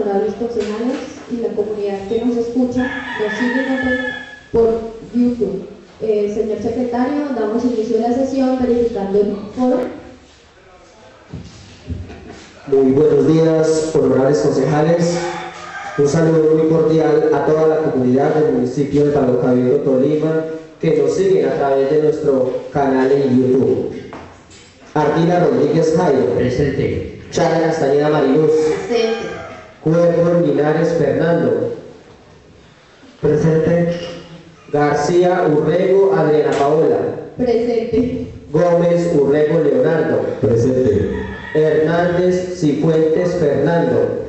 honorables concejales y la comunidad que nos escucha, nos sigue y nos ve por YouTube. Señor secretario, damos inicio a la sesión verificando el foro. Muy buenos días, honorables concejales. Un saludo muy cordial a toda la comunidad del municipio de Palo Cabildo, Tolima, que nos siguen a través de nuestro canal en YouTube. Ardila Rodríguez Jairo. Presente. Chara Castañeda Mariluz. Presente. Cuervo Linares Fernando. Presente. García Urrego Adriana Paola. Presente. Gómez Urrego Leonardo. Presente. Hernández Cifuentes Fernando.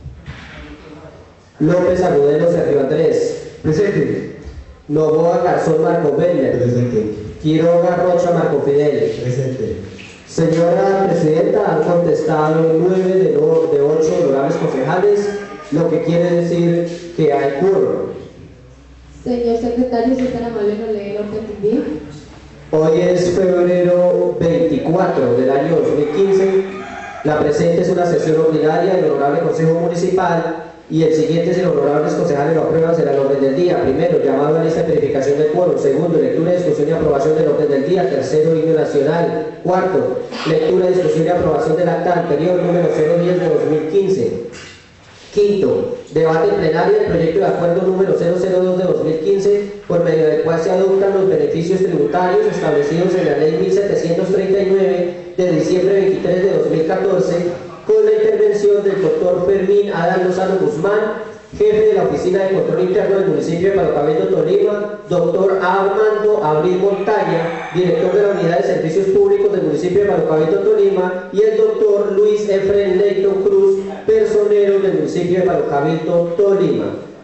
López Agudelo Sergio Andrés. Presente. Novoa Garzón Marco Beller. Presente. Quiroga Rocha Marco Fidel. Presente. Señora Presidenta, han contestado 9 de 8 honorables concejales, lo que quiere decir que hay quórum. Señor secretario, si es tan amable, nos lee el orden del día. Hoy es febrero 24 del año 2015. La presente es una sesión ordinaria del Honorable Consejo Municipal y el siguiente, si los honorables concejales lo aprueban, será el orden del día. Primero, llamado a lista de verificación del quórum. Segundo, lectura, discusión y aprobación del orden del día. Tercero, himno nacional. Cuarto, lectura, discusión y aprobación del acta anterior número 010 de 2015. Quinto, debate en plenario del proyecto de acuerdo número 002 de 2015, por medio del cual se adoptan los beneficios tributarios establecidos en la Ley 1739 de diciembre 23 de 2014, con la intervención del doctor Fermín Adán Lozano Guzmán, jefe de la Oficina de Control Interno del municipio de Palo Cabildo, Tolima, doctor Armando Abril Montaña, director de la Unidad de Servicios Públicos del municipio de Palo Cabildo, Tolima, y el doctor Luis Efren Leighton Cruz, personero del municipio de Palo Cabildo, Tolima.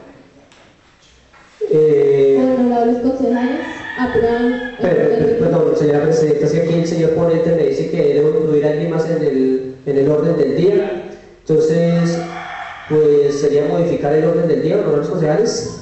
Honorables concejales, aprueban el orden del día. Perdón, señora Presidenta, es que aquí el señor ponente me dice que debo incluir a alguien más en el orden del día. Entonces, pues sería modificar el orden del día, honorables concejales.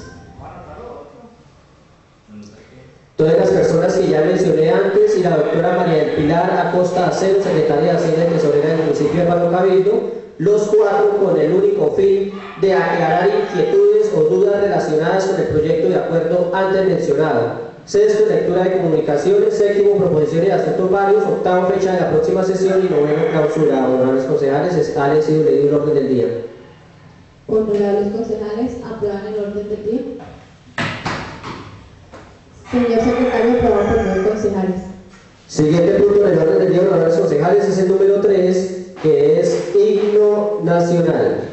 Todas las personas que ya mencioné antes y la doctora María del Pilar Acosta Acero, secretaria de Hacienda y Tesorera del municipio de Palo Cabildo, los cuatro con el único fin de aclarar inquietudes o dudas relacionadas con el proyecto de acuerdo antes mencionado. Sexto, lectura de comunicaciones. Séptimo, proposiciones de asuntos varios. Octavo, fecha de la próxima sesión. Y noveno, clausura. Honorables concejales, ha sido leído el orden del día. Honorables concejales, aprueban el orden del día. Señor secretario, aprobado por 9 concejales. Siguiente punto en el orden del día, honorables concejales, es el número 3, que es himno nacional.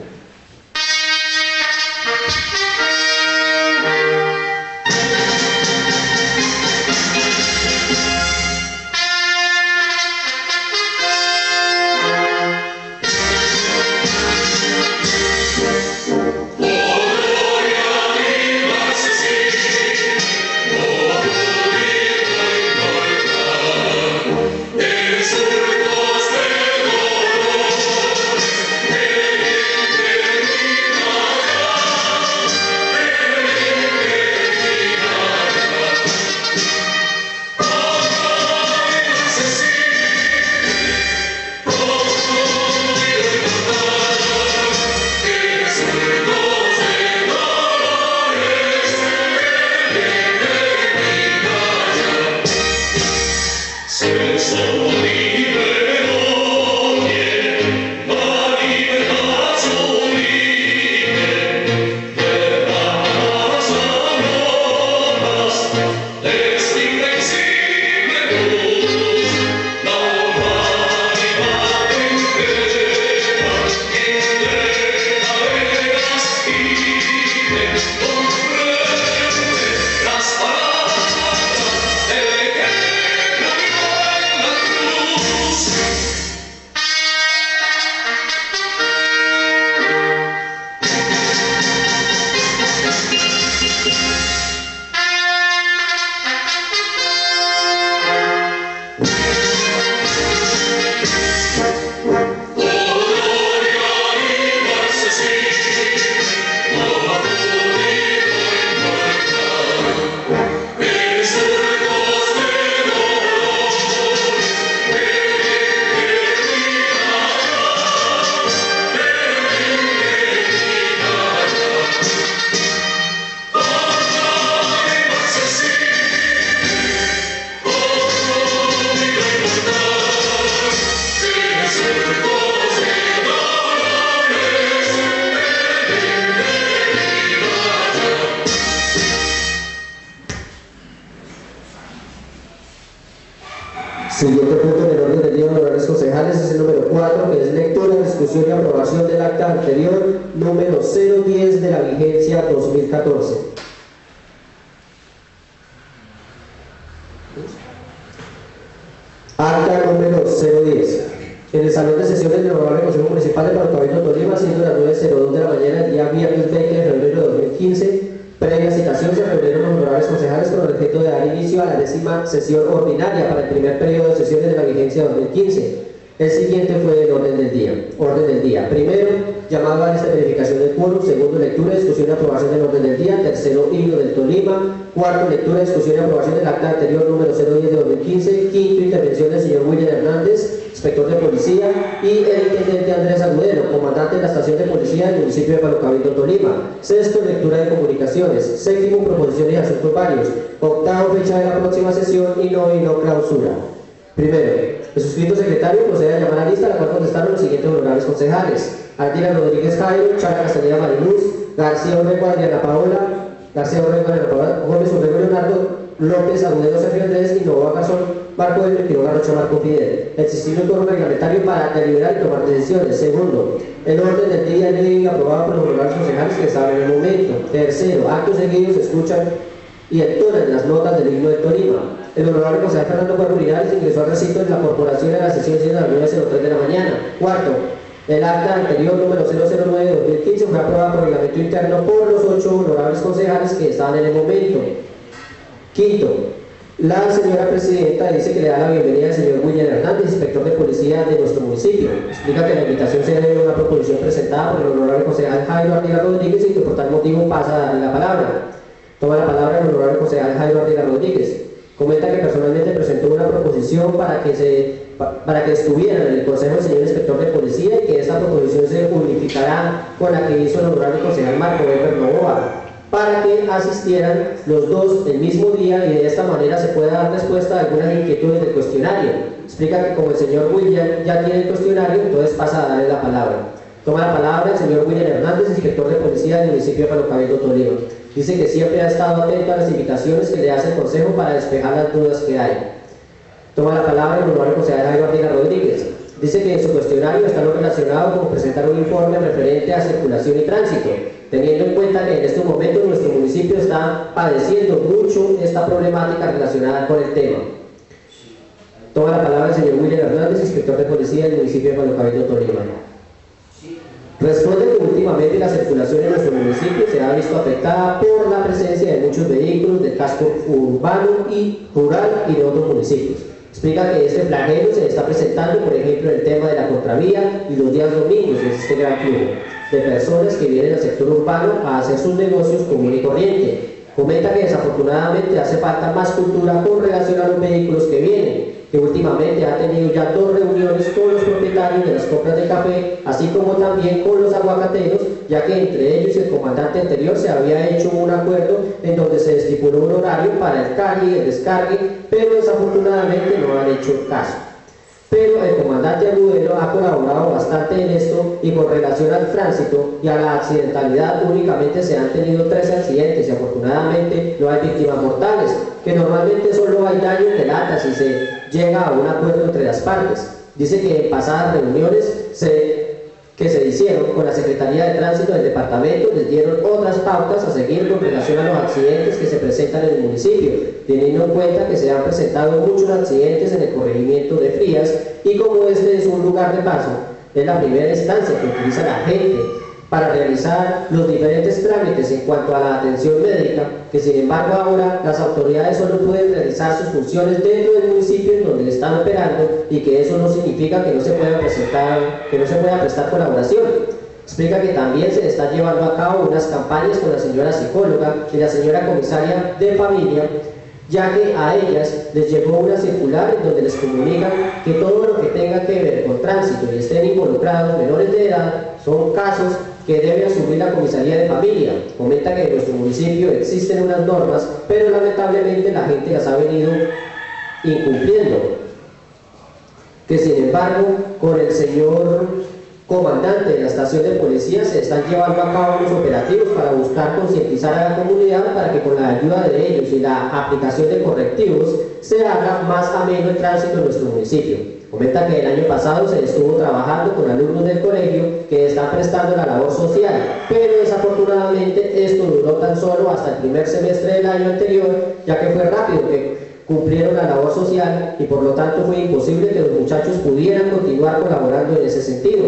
Siguiente punto en el orden del día, honorables concejales, es el número 4, que es lectura, discusión y aprobación del acta anterior, número 010 de la vigencia 2014. Acta número 010. En el salón de sesiones del Honorable Consejo Municipal de Cabildo Tolima, siendo las 9:02 de la mañana, el día viernes 20 de febrero de 2015, previa citación, se reunieron los honorables concejales con el objeto de dar inicio a la 10ª sesión ordinaria para el primer periodo de sesiones de la vigencia 2015. El siguiente fue el orden del día. Primero, llamado a esta verificación del quórum. Segundo, lectura, discusión y aprobación del orden del día. Tercero, himno del Tolima. Cuarto, lectura, discusión y aprobación del acta anterior número 010 de 2015. Quinto, intervención del señor William Hernández, inspector de policía, y el intendente Andrés Agudelo, comandante de la estación de policía del municipio de Palo Cabildo, Tolima. Sexto, lectura de comunicaciones. Séptimo, proposiciones y asuntos varios. Octavo, fecha de la próxima sesión, y noveno, clausura. Primero, el suscrito secretario procede a llamar a la lista, a la cual contestaron los siguientes honorables concejales: Ardila Rodríguez Jairo, Chara Castañeda Mariluz, García Orrego Adriana Paola, Gómez Orrego Leonardo, López Agudelo Sergio Andrés y Novoa Garzón, Marco del Quiroga Rocha Marco Fidel. Existiendo un quórum reglamentario para deliberar y tomar decisiones. Segundo, el orden del día es leído y aprobado por los honorables concejales que estaban en el momento. Tercero, actos seguidos se escuchan y entonan las notas del himno de Tolima. El honorable concejal Fernando Cuadro Linares ingresó al recinto de la corporación en la sesión de las 9:03 de la mañana. Cuarto, el acta anterior número 009 de 2015 fue aprobada por reglamento interno por los 8 honorables concejales que estaban en el momento. Quinto, la señora presidenta dice que le da la bienvenida al señor William Hernández, inspector de policía de nuestro municipio. Explica que la invitación se debe a una proposición presentada por el honorable concejal Jairo Ardila Rodríguez y que por tal motivo pasa a darle la palabra. Toma la palabra el honorable concejal Jairo Ardila Rodríguez. Comenta que personalmente presentó una proposición para que estuviera en el Consejo del señor inspector de policía y que esta proposición se unificará con la que hizo el honorable concejal Marco Weber Novoa, para que asistieran los dos el mismo día y de esta manera se pueda dar respuesta a algunas inquietudes del cuestionario. Explica que como el señor William ya tiene el cuestionario, entonces pasa a darle la palabra. Toma la palabra el señor William Hernández, inspector de policía del municipio de Palo Cabildo, Tolima. Dice que siempre ha estado atento a las invitaciones que le hace el Consejo para despejar las dudas que hay. Toma la palabra el honorable concejal Jairo Ardila Rodríguez. Dice que en su cuestionario está lo relacionado con presentar un informe referente a circulación y tránsito, teniendo en cuenta que en estos momentos nuestro municipio está padeciendo mucho esta problemática relacionada con el tema. Toma la palabra el señor William Hernández, inspector de policía del municipio de Palo Cabildo, Tolima. Responde que últimamente la circulación en nuestro municipio se ha visto afectada por la presencia de muchos vehículos del casco urbano y rural y de otros municipios. Explica que este flagelo se está presentando, por ejemplo, el tema de la contravía y los días domingos, es este gran flujo de personas que vienen al sector urbano a hacer sus negocios común y corriente. Comenta que desafortunadamente hace falta más cultura con relación a los vehículos que vienen, que últimamente ha tenido ya 2 reuniones con los propietarios de las compras de café, así como también con los aguacateros, ya que entre ellos y el comandante anterior se había hecho un acuerdo en donde se estipuló un horario para el cargue y el descargue, pero desafortunadamente no han hecho caso. Pero el comandante Agudelo ha colaborado bastante en esto y con relación al tránsito y a la accidentalidad únicamente se han tenido 13 accidentes y afortunadamente no hay víctimas mortales, que normalmente solo hay daños de latas y se llega a un acuerdo entre las partes. Dice que en pasadas reuniones que se hicieron con la Secretaría de Tránsito del departamento les dieron otras pautas a seguir con relación a los accidentes que se presentan en el municipio, teniendo en cuenta que se han presentado muchos accidentes en el corregimiento de Frías y como este es un lugar de paso, es la primera instancia que utiliza la gente para realizar los diferentes trámites en cuanto a la atención médica, que sin embargo ahora las autoridades solo pueden realizar sus funciones dentro del municipio en donde están operando y que eso no significa que no se pueda prestar colaboración. Explica que también se está llevando a cabo unas campañas con la señora psicóloga y la señora comisaria de familia, ya que a ellas les llegó una circular en donde les comunican que todo lo que tenga que ver con tránsito y estén involucrados menores de edad son casos que debe asumir la comisaría de familia. Comenta que en nuestro municipio existen unas normas, pero lamentablemente la gente las ha venido incumpliendo. Que sin embargo, con el señor comandante de la estación de policía, se están llevando a cabo unos operativos para buscar concientizar a la comunidad para que con la ayuda de ellos y la aplicación de correctivos se haga más ameno el tránsito en nuestro municipio. Comenta que el año pasado se estuvo trabajando con alumnos del colegio que están prestando la labor social, pero desafortunadamente esto duró tan solo hasta el primer semestre del año anterior, ya que fue rápido que cumplieron la labor social y por lo tanto fue imposible que los muchachos pudieran continuar colaborando en ese sentido.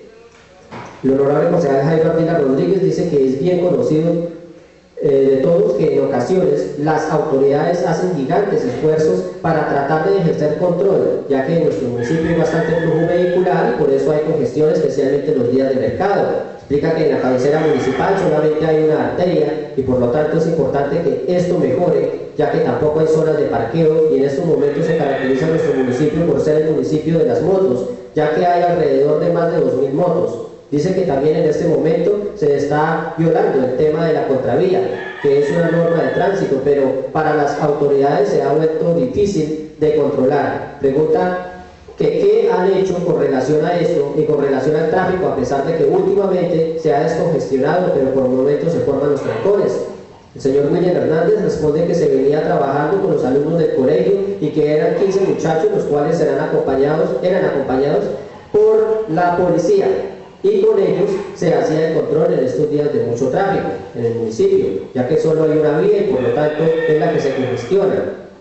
El honorable concejal Jairo Ardila Rodríguez dice que es bien conocido de todos que en ocasiones las autoridades hacen gigantes esfuerzos para tratar de ejercer control, ya que en nuestro municipio hay bastante flujo vehicular y por eso hay congestión, especialmente los días de mercado. Explica que en la cabecera municipal solamente hay una arteria y por lo tanto es importante que esto mejore, ya que tampoco hay zonas de parqueo y en estos momentos se caracteriza nuestro municipio por ser el municipio de las motos, ya que hay alrededor de más de 2000 motos. Dice que también en este momento se está violando el tema de la contravía, que es una norma de tránsito, pero para las autoridades se ha vuelto difícil de controlar. Pregunta que qué han hecho con relación a esto y con relación al tráfico, a pesar de que últimamente se ha descongestionado, pero por momentos se forman los trancones. El señor William Hernández responde que se venía trabajando con los alumnos del colegio y que eran 15 muchachos, los cuales eran acompañados por la policía. Y con ellos se hacía el control en estos días de mucho tráfico en el municipio, ya que solo hay una vía y por lo tanto es la que se congestiona.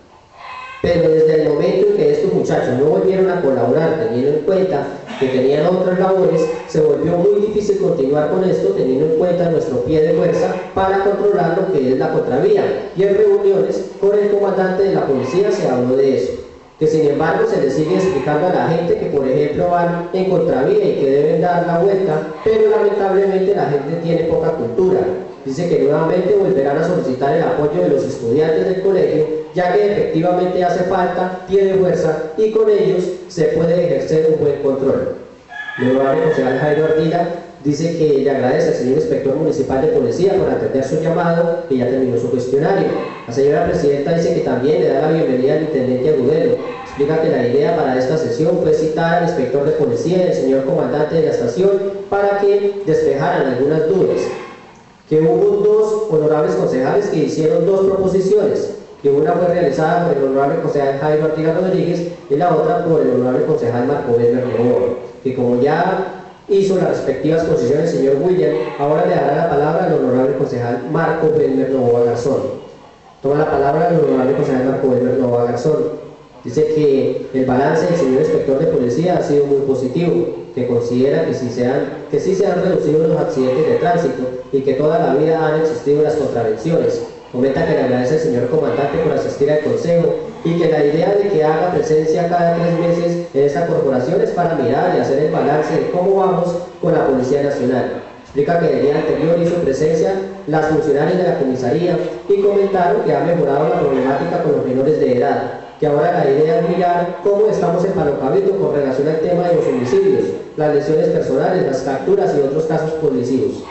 Pero desde el momento en que estos muchachos no volvieron a colaborar, teniendo en cuenta que tenían otras labores, se volvió muy difícil continuar con esto, teniendo en cuenta nuestro pie de fuerza para controlar lo que es la contravía. Y en reuniones con el comandante de la policía se habló de eso. Que sin embargo se les sigue explicando a la gente que por ejemplo van en contravía y que deben dar la vuelta, pero lamentablemente la gente tiene poca cultura. Dice que nuevamente volverán a solicitar el apoyo de los estudiantes del colegio, ya que efectivamente hace falta, tiene fuerza y con ellos se puede ejercer un buen control. El honorable concejal Jairo Ardila dice que le agradece al señor inspector municipal de policía por atender su llamado, que ya terminó su cuestionario. La señora presidenta dice que también le da la bienvenida al intendente Agudelo. Explica que la idea para esta sesión fue citar al inspector de policía y al señor comandante de la estación para que despejaran algunas dudas. Que hubo dos honorables concejales que hicieron dos proposiciones, que una fue realizada por el honorable concejal Jairo Ardila Rodríguez y la otra por el honorable concejal Marco Belmer Novoa, que como ya hizo las respectivas posiciones el señor William, ahora le dará la palabra al honorable concejal Marco Belmer Novoa Garzón. Toma la palabra el honorable concejal Marco Belmer Novoa Garzón. Dice que el balance del señor inspector de policía ha sido muy positivo, que considera que sí se han reducido los accidentes de tránsito y que toda la vida han existido las contravenciones. Comenta que le agradece al señor comandante por asistir al consejo y que la idea de que haga presencia cada 3 meses en esta corporación es para mirar y hacer el balance de cómo vamos con la Policía Nacional. Explica que el día anterior hizo presencia las funcionarias de la comisaría y comentaron que ha mejorado la problemática con los menores de edad, que ahora la idea es mirar cómo estamos en Palo Cabello con relación al tema de los homicidios, las lesiones personales, las capturas y otros casos policivos.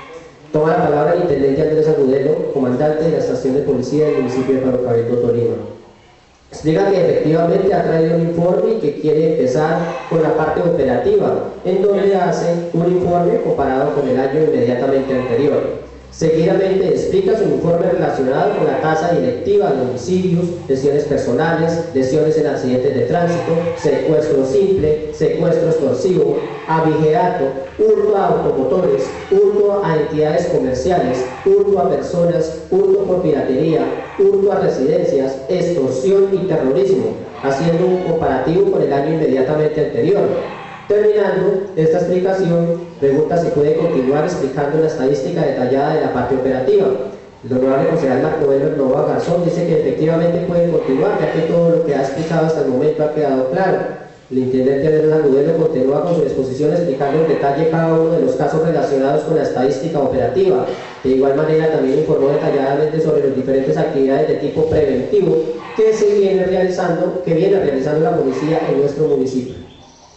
Toma la palabra el intendente Andrés Agudelo, comandante de la estación de policía del municipio de Palo Cabello, Tolima. Explica que efectivamente ha traído un informe y que quiere empezar con la parte operativa, en donde hace un informe comparado con el año inmediatamente anterior. Seguidamente explica su informe relacionado con la tasa directiva de homicidios, lesiones personales, lesiones en accidentes de tránsito, secuestro simple, secuestro extorsivo, abigeato, hurto a automotores, hurto a entidades comerciales, hurto a personas, hurto por piratería, hurto a residencias, extorsión y terrorismo, haciendo un comparativo con el año inmediatamente anterior. Terminando esta explicación, pregunta si puede continuar explicando la estadística detallada de la parte operativa. El honorable concejal Marco Belmer Novoa Garzón dice que efectivamente puede continuar, ya que todo lo que ha explicado hasta el momento ha quedado claro. El intendente Andrés Agudelo continúa con su exposición explicando en detalle cada uno de los casos relacionados con la estadística operativa. De igual manera también informó detalladamente sobre las diferentes actividades de tipo preventivo que viene realizando la policía en nuestro municipio.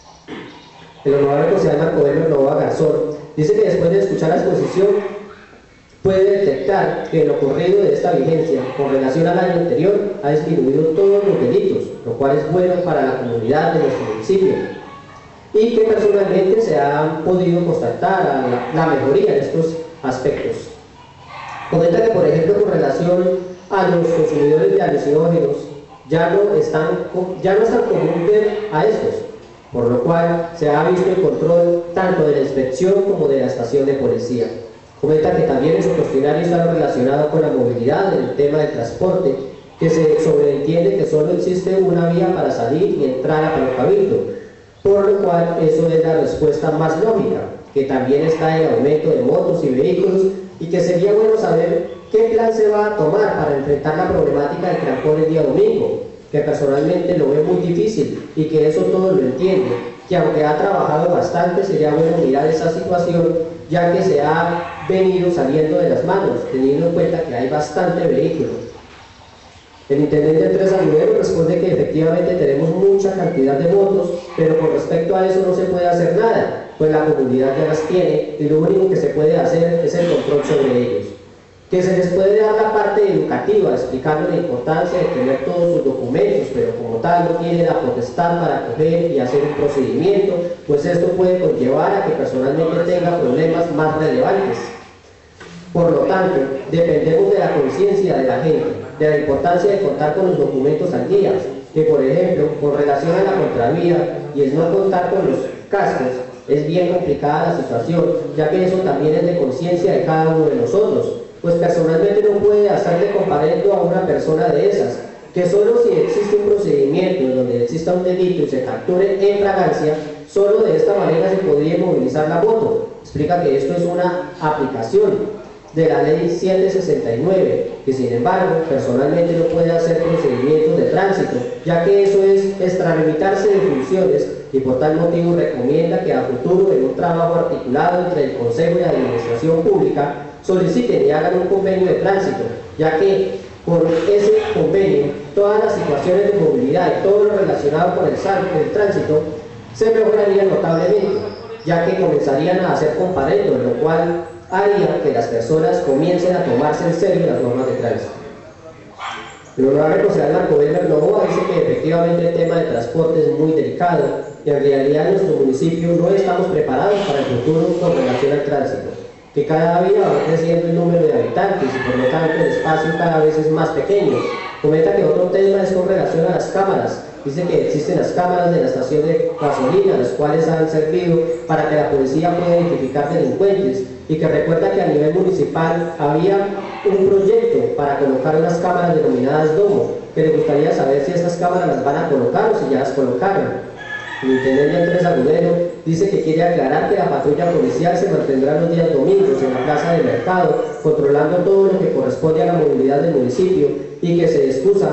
El honorable concejal Marco Belmer Novoa Garzón dice que después de escuchar la exposición puede detectar que lo ocurrido de esta vigencia con relación al año anterior ha disminuido todos los delitos, lo cual es bueno para la comunidad de nuestro municipio. y que personalmente se ha podido constatar la mejoría en estos aspectos. Comenta que, por ejemplo, con relación a los consumidores de alucinógenos, ya no es tan común ver a estos, por lo cual se ha visto el control tanto de la inspección como de la estación de policía. Comenta que también en su cuestionario está lo relacionado con la movilidad en el tema del transporte, que se sobreentiende que solo existe una vía para salir y entrar a Palo Cabildo, por lo cual eso es la respuesta más lógica, que también está en aumento de motos y vehículos, y que sería bueno saber qué plan se va a tomar para enfrentar la problemática del trancón el día domingo, que personalmente lo ve muy difícil y que eso todo lo entiende, que aunque ha trabajado bastante sería bueno mirar esa situación, ya que se ha venido saliendo de las manos, teniendo en cuenta que hay bastante vehículo. El intendente Andrés Agudelo responde que efectivamente tenemos mucha cantidad de motos, pero con respecto a eso no se puede hacer nada, pues la comunidad ya las tiene y lo único que se puede hacer es el control sobre ellos. Que se les puede dar la parte educativa, explicando la importancia de tener todos sus documentos, pero como tal no tiene la potestad para coger y hacer un procedimiento, pues esto puede conllevar a que personalmente tenga problemas más relevantes. Por lo tanto, dependemos de la conciencia de la gente, de la importancia de contar con los documentos al día, que por ejemplo, con relación a la contravía y el no contar con los cascos, es bien complicada la situación, ya que eso también es de conciencia de cada uno de nosotros, pues personalmente no puede hacerle comparendo a una persona de esas, que solo si existe un procedimiento en donde exista un delito y se capture en fragancia, solo de esta manera se podría movilizar la moto. Explica que esto es una aplicación de la ley 769, que sin embargo personalmente no puede hacer procedimientos de tránsito, ya que eso es extralimitarse de funciones, y por tal motivo recomienda que a futuro en un trabajo articulado entre el Consejo y la Administración Pública soliciten y hagan un convenio de tránsito, ya que con ese convenio todas las situaciones de movilidad y todo lo relacionado con el tránsito se mejorarían notablemente, ya que comenzarían a hacer comparendos, lo cual haría que las personas comiencen a tomarse en serio las normas de tránsito. El honorable concejal Marco Belmer Novoa dice que efectivamente el tema de transporte es muy delicado y en realidad en nuestro municipio no estamos preparados para el futuro con relación al tránsito, que cada día va creciendo el número de habitantes y por lo tanto el espacio cada vez es más pequeño. Comenta que otro tema es con relación a las cámaras. Dice que existen las cámaras de la estación de gasolina, las cuales han servido para que la policía pueda identificar delincuentes, y que recuerda que a nivel municipal había un proyecto para colocar unas cámaras denominadas Domo, que le gustaría saber si estas cámaras las van a colocar o si ya las colocaron. El intendente Andrés Agudelo dice que quiere aclarar que la patrulla policial se mantendrá los días domingos en la plaza del mercado, controlando todo lo que corresponde a la movilidad del municipio, y que se excusa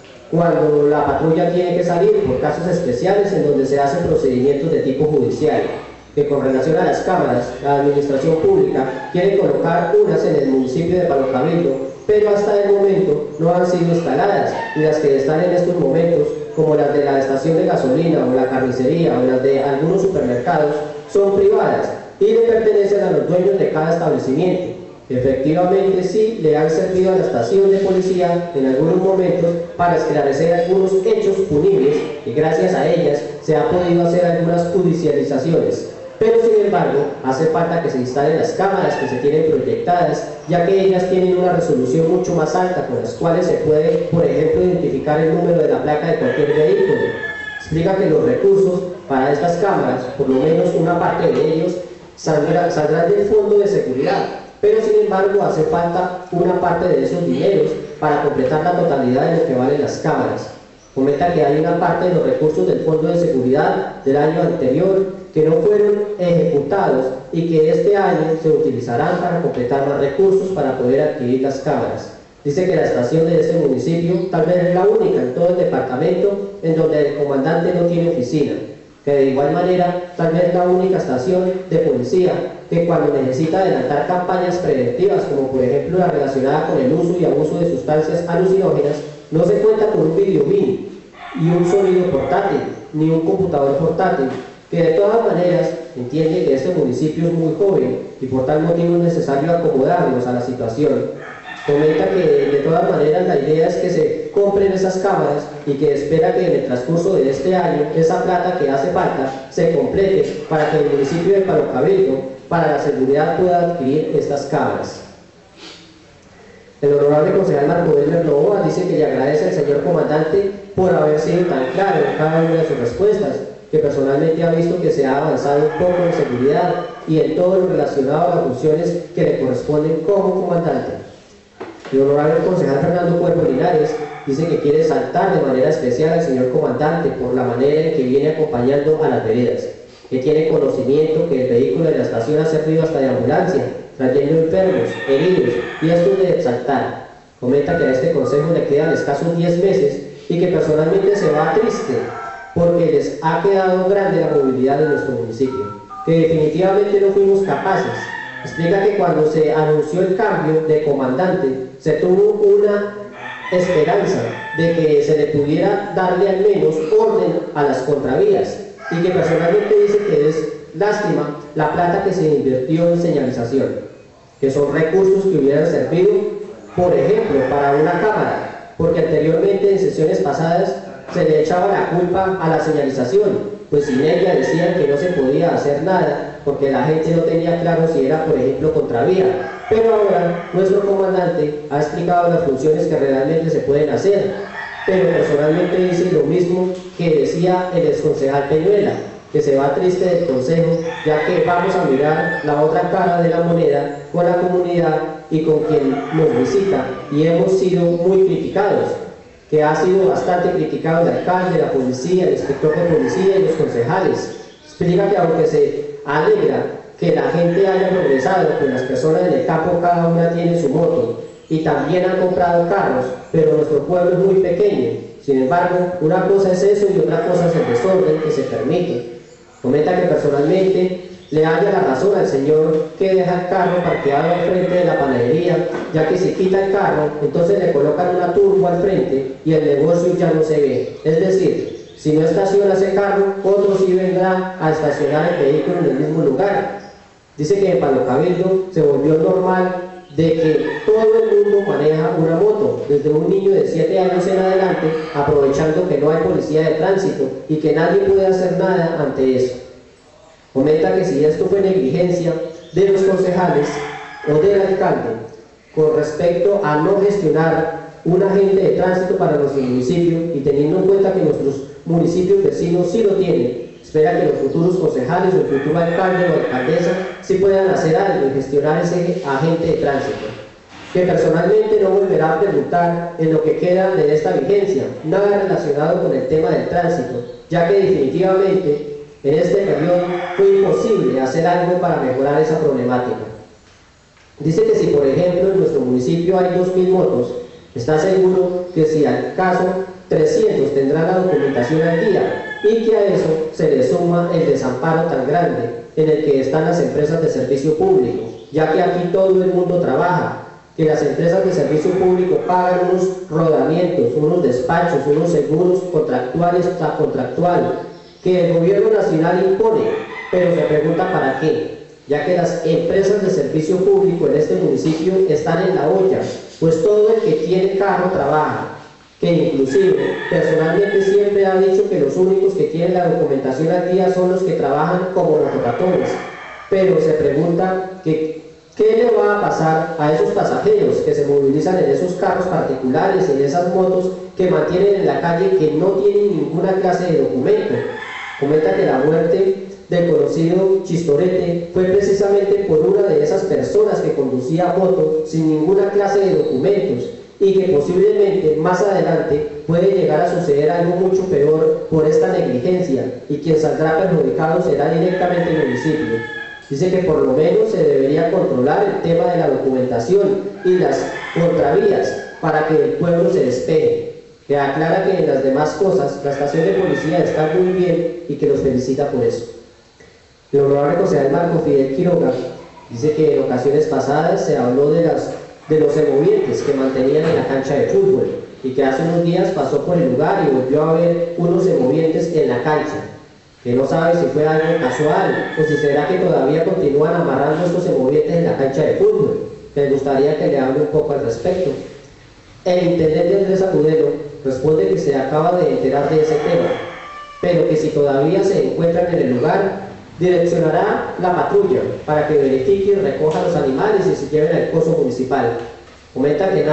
cuando la patrulla tiene que salir por casos especiales en donde se hacen procedimientos de tipo judicial. Que con relación a las cámaras, la administración pública quiere colocar unas en el municipio de Palo Cabildo, pero hasta el momento no han sido instaladas, y las que están en estos momentos, como las de la estación de gasolina o la carnicería o las de algunos supermercados, son privadas y le pertenecen a los dueños de cada establecimiento. Efectivamente sí le han servido a la estación de policía en algunos momentos para esclarecer algunos hechos punibles, y gracias a ellas se ha podido hacer algunas judicializaciones. Pero sin embargo, hace falta que se instalen las cámaras que se tienen proyectadas, ya que ellas tienen una resolución mucho más alta, con las cuales se puede, por ejemplo, identificar el número de la placa de cualquier vehículo. Explica que los recursos para estas cámaras, por lo menos una parte de ellos, saldrán del fondo de seguridad, pero sin embargo hace falta una parte de esos dineros para completar la totalidad de lo que valen las cámaras. Comenta que hay una parte de los recursos del Fondo de Seguridad del año anterior que no fueron ejecutados y que este año se utilizarán para completar más recursos para poder adquirir las cámaras. Dice que la estación de este municipio tal vez es la única en todo el departamento en donde el comandante no tiene oficina, que de igual manera tal vez es la única estación de policía que cuando necesita adelantar campañas preventivas, como por ejemplo la relacionada con el uso y abuso de sustancias alucinógenas, no se cuenta con un videobeam y un sonido portátil, ni un computador portátil, que de todas maneras entiende que este municipio es muy joven y por tal motivo es necesario acomodarnos a la situación. Comenta que de todas maneras la idea es que se compren esas cámaras y que espera que en el transcurso de este año esa plata que hace falta se complete para que el municipio de Palo Cabildo para la seguridad pueda adquirir estas cámaras. El honorable concejal Marco Belmer Novoa dice que le agradece al señor comandante por haber sido tan claro en cada una de sus respuestas, que personalmente ha visto que se ha avanzado un poco en seguridad y en todo lo relacionado a las funciones que le corresponden como comandante. El honorable concejal Fernando Cuervo Linares dice que quiere saltar de manera especial al señor comandante por la manera en que viene acompañando a las veredas, que tiene conocimiento que el vehículo de la estación ha servido hasta de ambulancia, trayendo enfermos, heridos, y esto es de exaltar. Comenta que a este consejo le quedan escasos 10 meses y que personalmente se va triste porque les ha quedado grande la movilidad de nuestro municipio, que definitivamente no fuimos capaces. Explica que cuando se anunció el cambio de comandante se tuvo una esperanza de que se le pudiera darle al menos orden a las contravías y que personalmente dice que es lástima la plata que se invirtió en señalización, que son recursos que hubieran servido, por ejemplo, para una cámara, porque anteriormente en sesiones pasadas se le echaba la culpa a la señalización, pues sin ella decían que no se podía hacer nada porque la gente no tenía claro si era, por ejemplo, contravía. Pero ahora nuestro comandante ha explicado las funciones que realmente se pueden hacer, pero personalmente dice lo mismo que decía el exconcejal Peñuela, que se va triste del consejo, ya que vamos a mirar la otra cara de la moneda con la comunidad y con quien nos visita, y hemos sido muy criticados, que ha sido bastante criticado el alcalde, la policía, el inspector de policía y los concejales. Explica que aunque se alegra que la gente haya progresado, que las personas en el campo cada una tiene su moto y también han comprado carros, pero nuestro pueblo es muy pequeño. Sin embargo, una cosa es eso y otra cosa es el desorden que se permite. Comenta que personalmente le halla la razón al señor que deja el carro parqueado al frente de la panadería, ya que si quita el carro, entonces le colocan una turbo al frente y el negocio ya no se ve. Es decir, si no estaciona ese carro, otro sí vendrá a estacionar el vehículo en el mismo lugar. Dice que en Palo Cabildo se volvió normal de que todo el mundo maneja una moto, desde un niño de 7 años en adelante, aprovechando que no hay policía de tránsito y que nadie puede hacer nada ante eso. Comenta que si esto fue negligencia de los concejales o del alcalde con respecto a no gestionar un agente de tránsito para nuestro municipio y teniendo en cuenta que nuestros municipios vecinos sí lo tienen, espera que los futuros concejales o el futuro alcalde o alcaldesa sí puedan hacer algo y gestionar ese agente de tránsito, que personalmente no volverá a preguntar en lo que queda de esta vigencia, nada relacionado con el tema del tránsito, ya que definitivamente en este periodo fue imposible hacer algo para mejorar esa problemática. Dice que si por ejemplo en nuestro municipio hay 2000 motos, está seguro que si al caso 300 tendrán la documentación al día y que a eso se le suma el desamparo tan grande en el que están las empresas de servicio público, ya que aquí todo el mundo trabaja, que las empresas de servicio público pagan unos rodamientos, unos despachos, unos seguros contractuales a contractual, que el gobierno nacional impone, pero se pregunta para qué, ya que las empresas de servicio público en este municipio están en la olla, pues todo el que tiene carro trabaja, que inclusive personalmente siempre ha dicho que los únicos que tienen la documentación al día son los que trabajan como motorratones, pero se pregunta que ¿qué le va a pasar a esos pasajeros que se movilizan en esos carros particulares, en esas motos que mantienen en la calle que no tienen ninguna clase de documento? Comenta que la muerte del conocido Chistorete fue precisamente por una de esas personas que conducía moto sin ninguna clase de documentos y que posiblemente más adelante puede llegar a suceder algo mucho peor por esta negligencia y quien saldrá perjudicado será directamente el municipio. Dice que por lo menos se debería controlar el tema de la documentación y las contravías para que el pueblo se despeje. Que aclara que en las demás cosas la estación de policía está muy bien y que los felicita por eso. El honorable concejal Marco Fidel Quiroga dice que en ocasiones pasadas se habló de los semovientes que mantenían en la cancha de fútbol y que hace unos días pasó por el lugar y volvió a ver unos semovientes en la cancha, que no sabe si fue algo casual o si será que todavía continúan amarrando estos semovientes en la cancha de fútbol, que me gustaría que le hable un poco al respecto. El intendente Andrés Agudelo responde que se acaba de enterar de ese tema, pero que si todavía se encuentran en el lugar, direccionará la patrulla para que verifique y recoja los animales y se lleven al coso municipal. Comenta que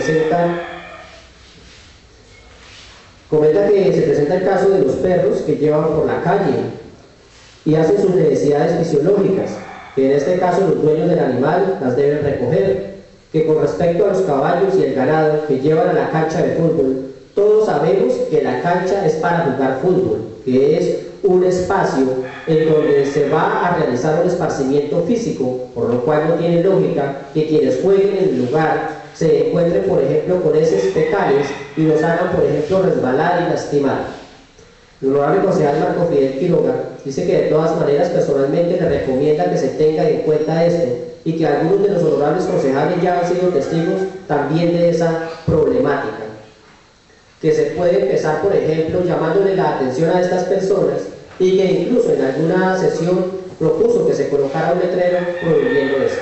se presenta el caso de los perros que llevan por la calle y hacen sus necesidades fisiológicas, que en este caso los dueños del animal las deben recoger, que con respecto a los caballos y el ganado que llevan a la cancha de fútbol, todos sabemos que la cancha es para jugar fútbol, que es un espacio en donde se va a realizar un esparcimiento físico, por lo cual no tiene lógica que quienes jueguen en el lugar se encuentren, por ejemplo, con heces fecales y los hagan, por ejemplo, resbalar y lastimar. El honorable concejal Marco Fidel Quiroga dice que de todas maneras personalmente le recomienda que se tenga en cuenta esto y que algunos de los honorables concejales ya han sido testigos también de esa problemática. Que se puede empezar, por ejemplo, llamándole la atención a estas personas y que incluso en alguna sesión propuso que se colocara un letrero prohibiendo esto.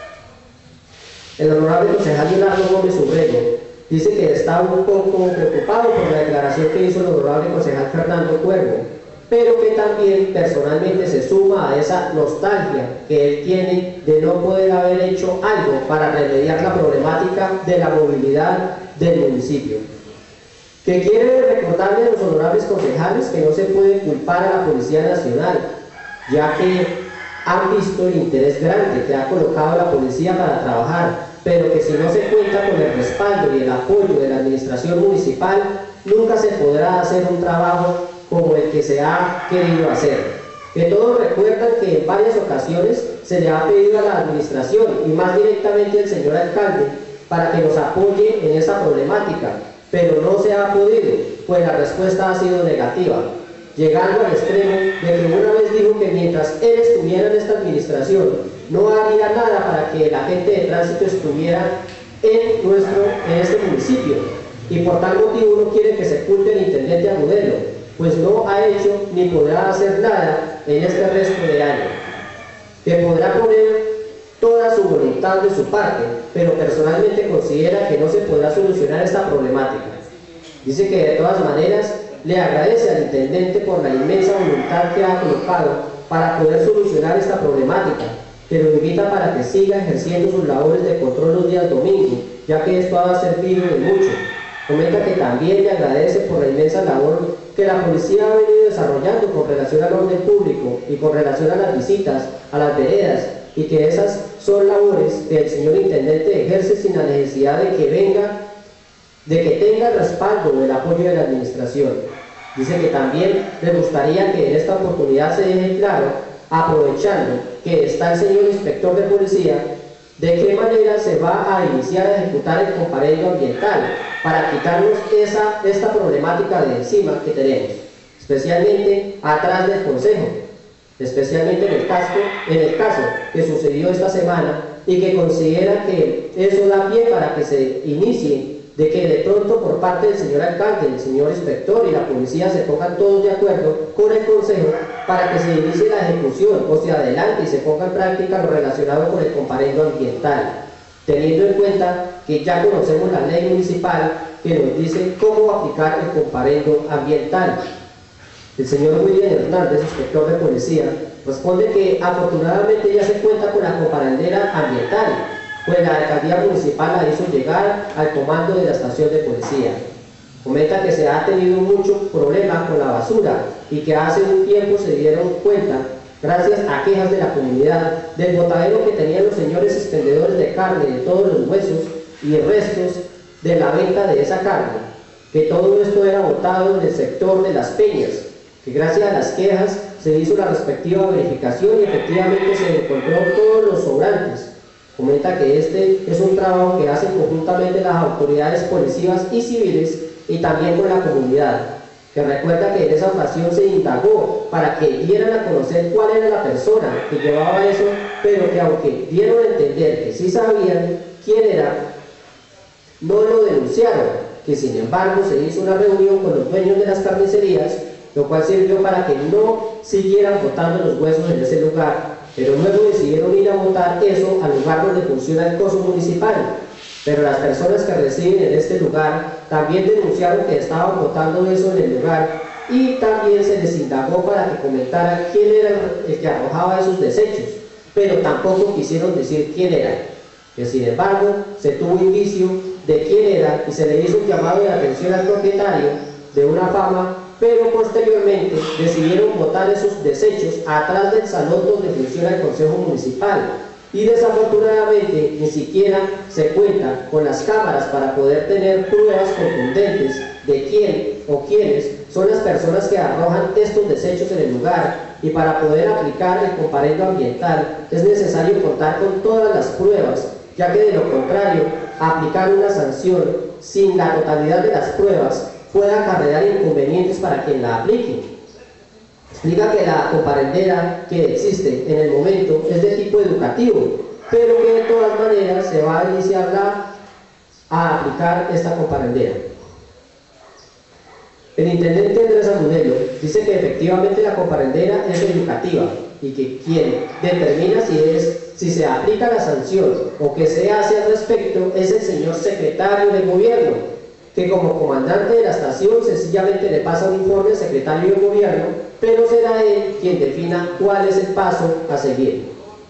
El honorable concejal Leonardo Gómez Urrego dice que está un poco preocupado por la declaración que hizo el honorable concejal Fernando Cuervo, pero que también personalmente se suma a esa nostalgia que él tiene de no poder haber hecho algo para remediar la problemática de la movilidad del municipio. Que quiere recordarle a los honorables concejales que no se puede culpar a la Policía Nacional, ya que han visto el interés grande que ha colocado la policía para trabajar, pero que si no se cuenta con el respaldo y el apoyo de la administración municipal, nunca se podrá hacer un trabajo como el que se ha querido hacer. Que todos recuerdan que en varias ocasiones se le ha pedido a la administración y más directamente al señor alcalde para que nos apoye en esa problemática, pero no se ha podido, pues la respuesta ha sido negativa, llegando al extremo de que una vez dijo que mientras él estuviera en esta administración no haría nada para que el agente de tránsito estuviera en este municipio, y por tal motivo uno quiere que se culpe al intendente Agudelo, pues no ha hecho ni podrá hacer nada en este resto de año, que podrá poner toda su voluntad de su parte, pero personalmente considera que no se podrá solucionar esta problemática. Dice que de todas maneras le agradece al intendente por la inmensa voluntad que ha colocado para poder solucionar esta problemática, pero invita para que siga ejerciendo sus labores de control los días domingos, ya que esto ha servido de mucho. Comenta que también le agradece por la inmensa labor que la policía ha venido desarrollando con relación al orden público y con relación a las visitas a las veredas, y que esas son labores que el señor intendente ejerce sin la necesidad de que tenga el respaldo del apoyo de la administración. Dice que también le gustaría que en esta oportunidad se deje claro, aprovechando que está el señor inspector de policía, de qué manera se va a iniciar a ejecutar el comparendo ambiental para quitarnos esta problemática de encima que tenemos, especialmente atrás del consejo, especialmente en el caso que sucedió esta semana y que considera que eso da pie para que se inicie, de que de pronto por parte del señor alcalde, el señor inspector y la policía se pongan todos de acuerdo con el consejo para que se inicie la ejecución o se adelante y se ponga en práctica lo relacionado con el comparendo ambiental, teniendo en cuenta que ya conocemos la ley municipal que nos dice cómo aplicar el comparendo ambiental. El señor William Hernández, inspector de policía, responde que afortunadamente ya se cuenta con la comparendera ambiental, pues la alcaldía municipal la hizo llegar al comando de la estación de policía. Comenta que se ha tenido mucho problema con la basura y que hace un tiempo se dieron cuenta, gracias a quejas de la comunidad, del botadero que tenían los señores expendedores de carne, de todos los huesos y restos de la venta de esa carne, que todo esto era botado en el sector de las peñas, que gracias a las quejas se hizo la respectiva verificación y efectivamente se encontró todos los sobrantes. Comenta que este es un trabajo que hacen conjuntamente las autoridades policivas y civiles y también con la comunidad, que recuerda que en esa ocasión se indagó para que dieran a conocer cuál era la persona que llevaba eso, pero que aunque dieron a entender que sí sabían quién era, no lo denunciaron, que sin embargo se hizo una reunión con los dueños de las carnicerías, lo cual sirvió para que no siguieran botando los huesos en ese lugar pero luego decidieron ir a votar eso al lugar donde funciona el coso municipal. Pero las personas que residen en este lugar también denunciaron que estaban votando eso en el lugar y también se les indagó para que comentaran quién era el que arrojaba esos desechos, pero tampoco quisieron decir quién era. Que sin embargo se tuvo indicio de quién era y se le hizo un llamado de atención al propietario de una fama, pero posteriormente decidieron botar esos desechos atrás del salón donde funciona el Consejo Municipal. Y desafortunadamente ni siquiera se cuenta con las cámaras para poder tener pruebas contundentes de quién o quiénes son las personas que arrojan estos desechos en el lugar, y para poder aplicar el comparendo ambiental es necesario contar con todas las pruebas, ya que de lo contrario, aplicar una sanción sin la totalidad de las pruebas puede acarrear inconvenientes para quien la aplique. Explica que la comparendera que existe en el momento es de tipo educativo, pero que de todas maneras se va a iniciar a aplicar esta comparendera. El intendente Andrés Agudelo dice que efectivamente la comparendera es educativa y que quien determina si se aplica la sanción o qué se hace al respecto es el señor secretario de gobierno, que como comandante de la estación sencillamente le pasa un informe al secretario de gobierno, pero será él quien defina cuál es el paso a seguir.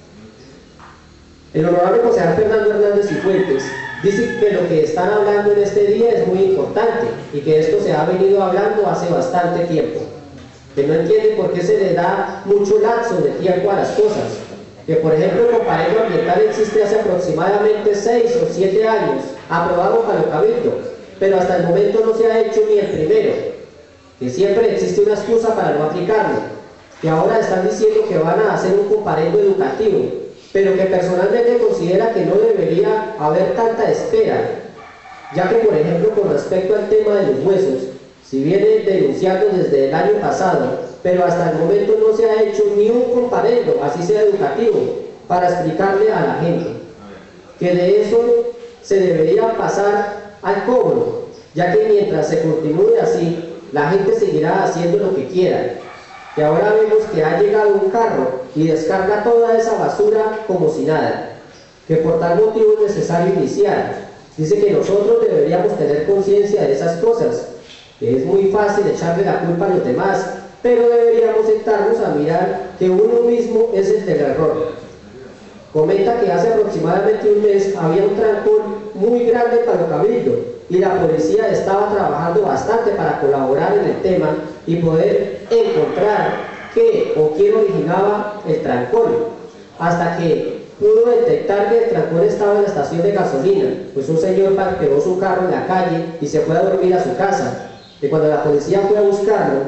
El honorable concejal Fernando Hernández Cifuentes dice que lo que están hablando en este día es muy importante y que esto se ha venido hablando hace bastante tiempo, que no entiende por qué se le da mucho lapso de tiempo a las cosas, que por ejemplo el comparendo ambiental existe hace aproximadamente 6 o 7 años, aprobado para el Cabildo, pero hasta el momento no se ha hecho ni el primero, que siempre existe una excusa para no aplicarlo, que ahora están diciendo que van a hacer un comparendo educativo, pero que personalmente considera que no debería haber tanta espera, ya que por ejemplo con respecto al tema de los huesos, si viene denunciando desde el año pasado, pero hasta el momento no se ha hecho ni un comparendo, así sea educativo, para explicarle a la gente que de eso se debería pasar al cobro, ya que mientras se continúe así, la gente seguirá haciendo lo que quiera. Y ahora vemos que ha llegado un carro y descarga toda esa basura como si nada, que por tal motivo es necesario iniciar. Dice que nosotros deberíamos tener conciencia de esas cosas, que es muy fácil echarle la culpa a los demás, pero deberíamos sentarnos a mirar que uno mismo es el del error. Comenta que hace aproximadamente un mes había un trancón muy grande para el Cabildo y la policía estaba trabajando bastante para colaborar en el tema y poder encontrar qué o quién originaba el trancón, hasta que pudo detectar que el trancón estaba en la estación de gasolina, pues un señor parqueó su carro en la calle y se fue a dormir a su casa, y cuando la policía fue a buscarlo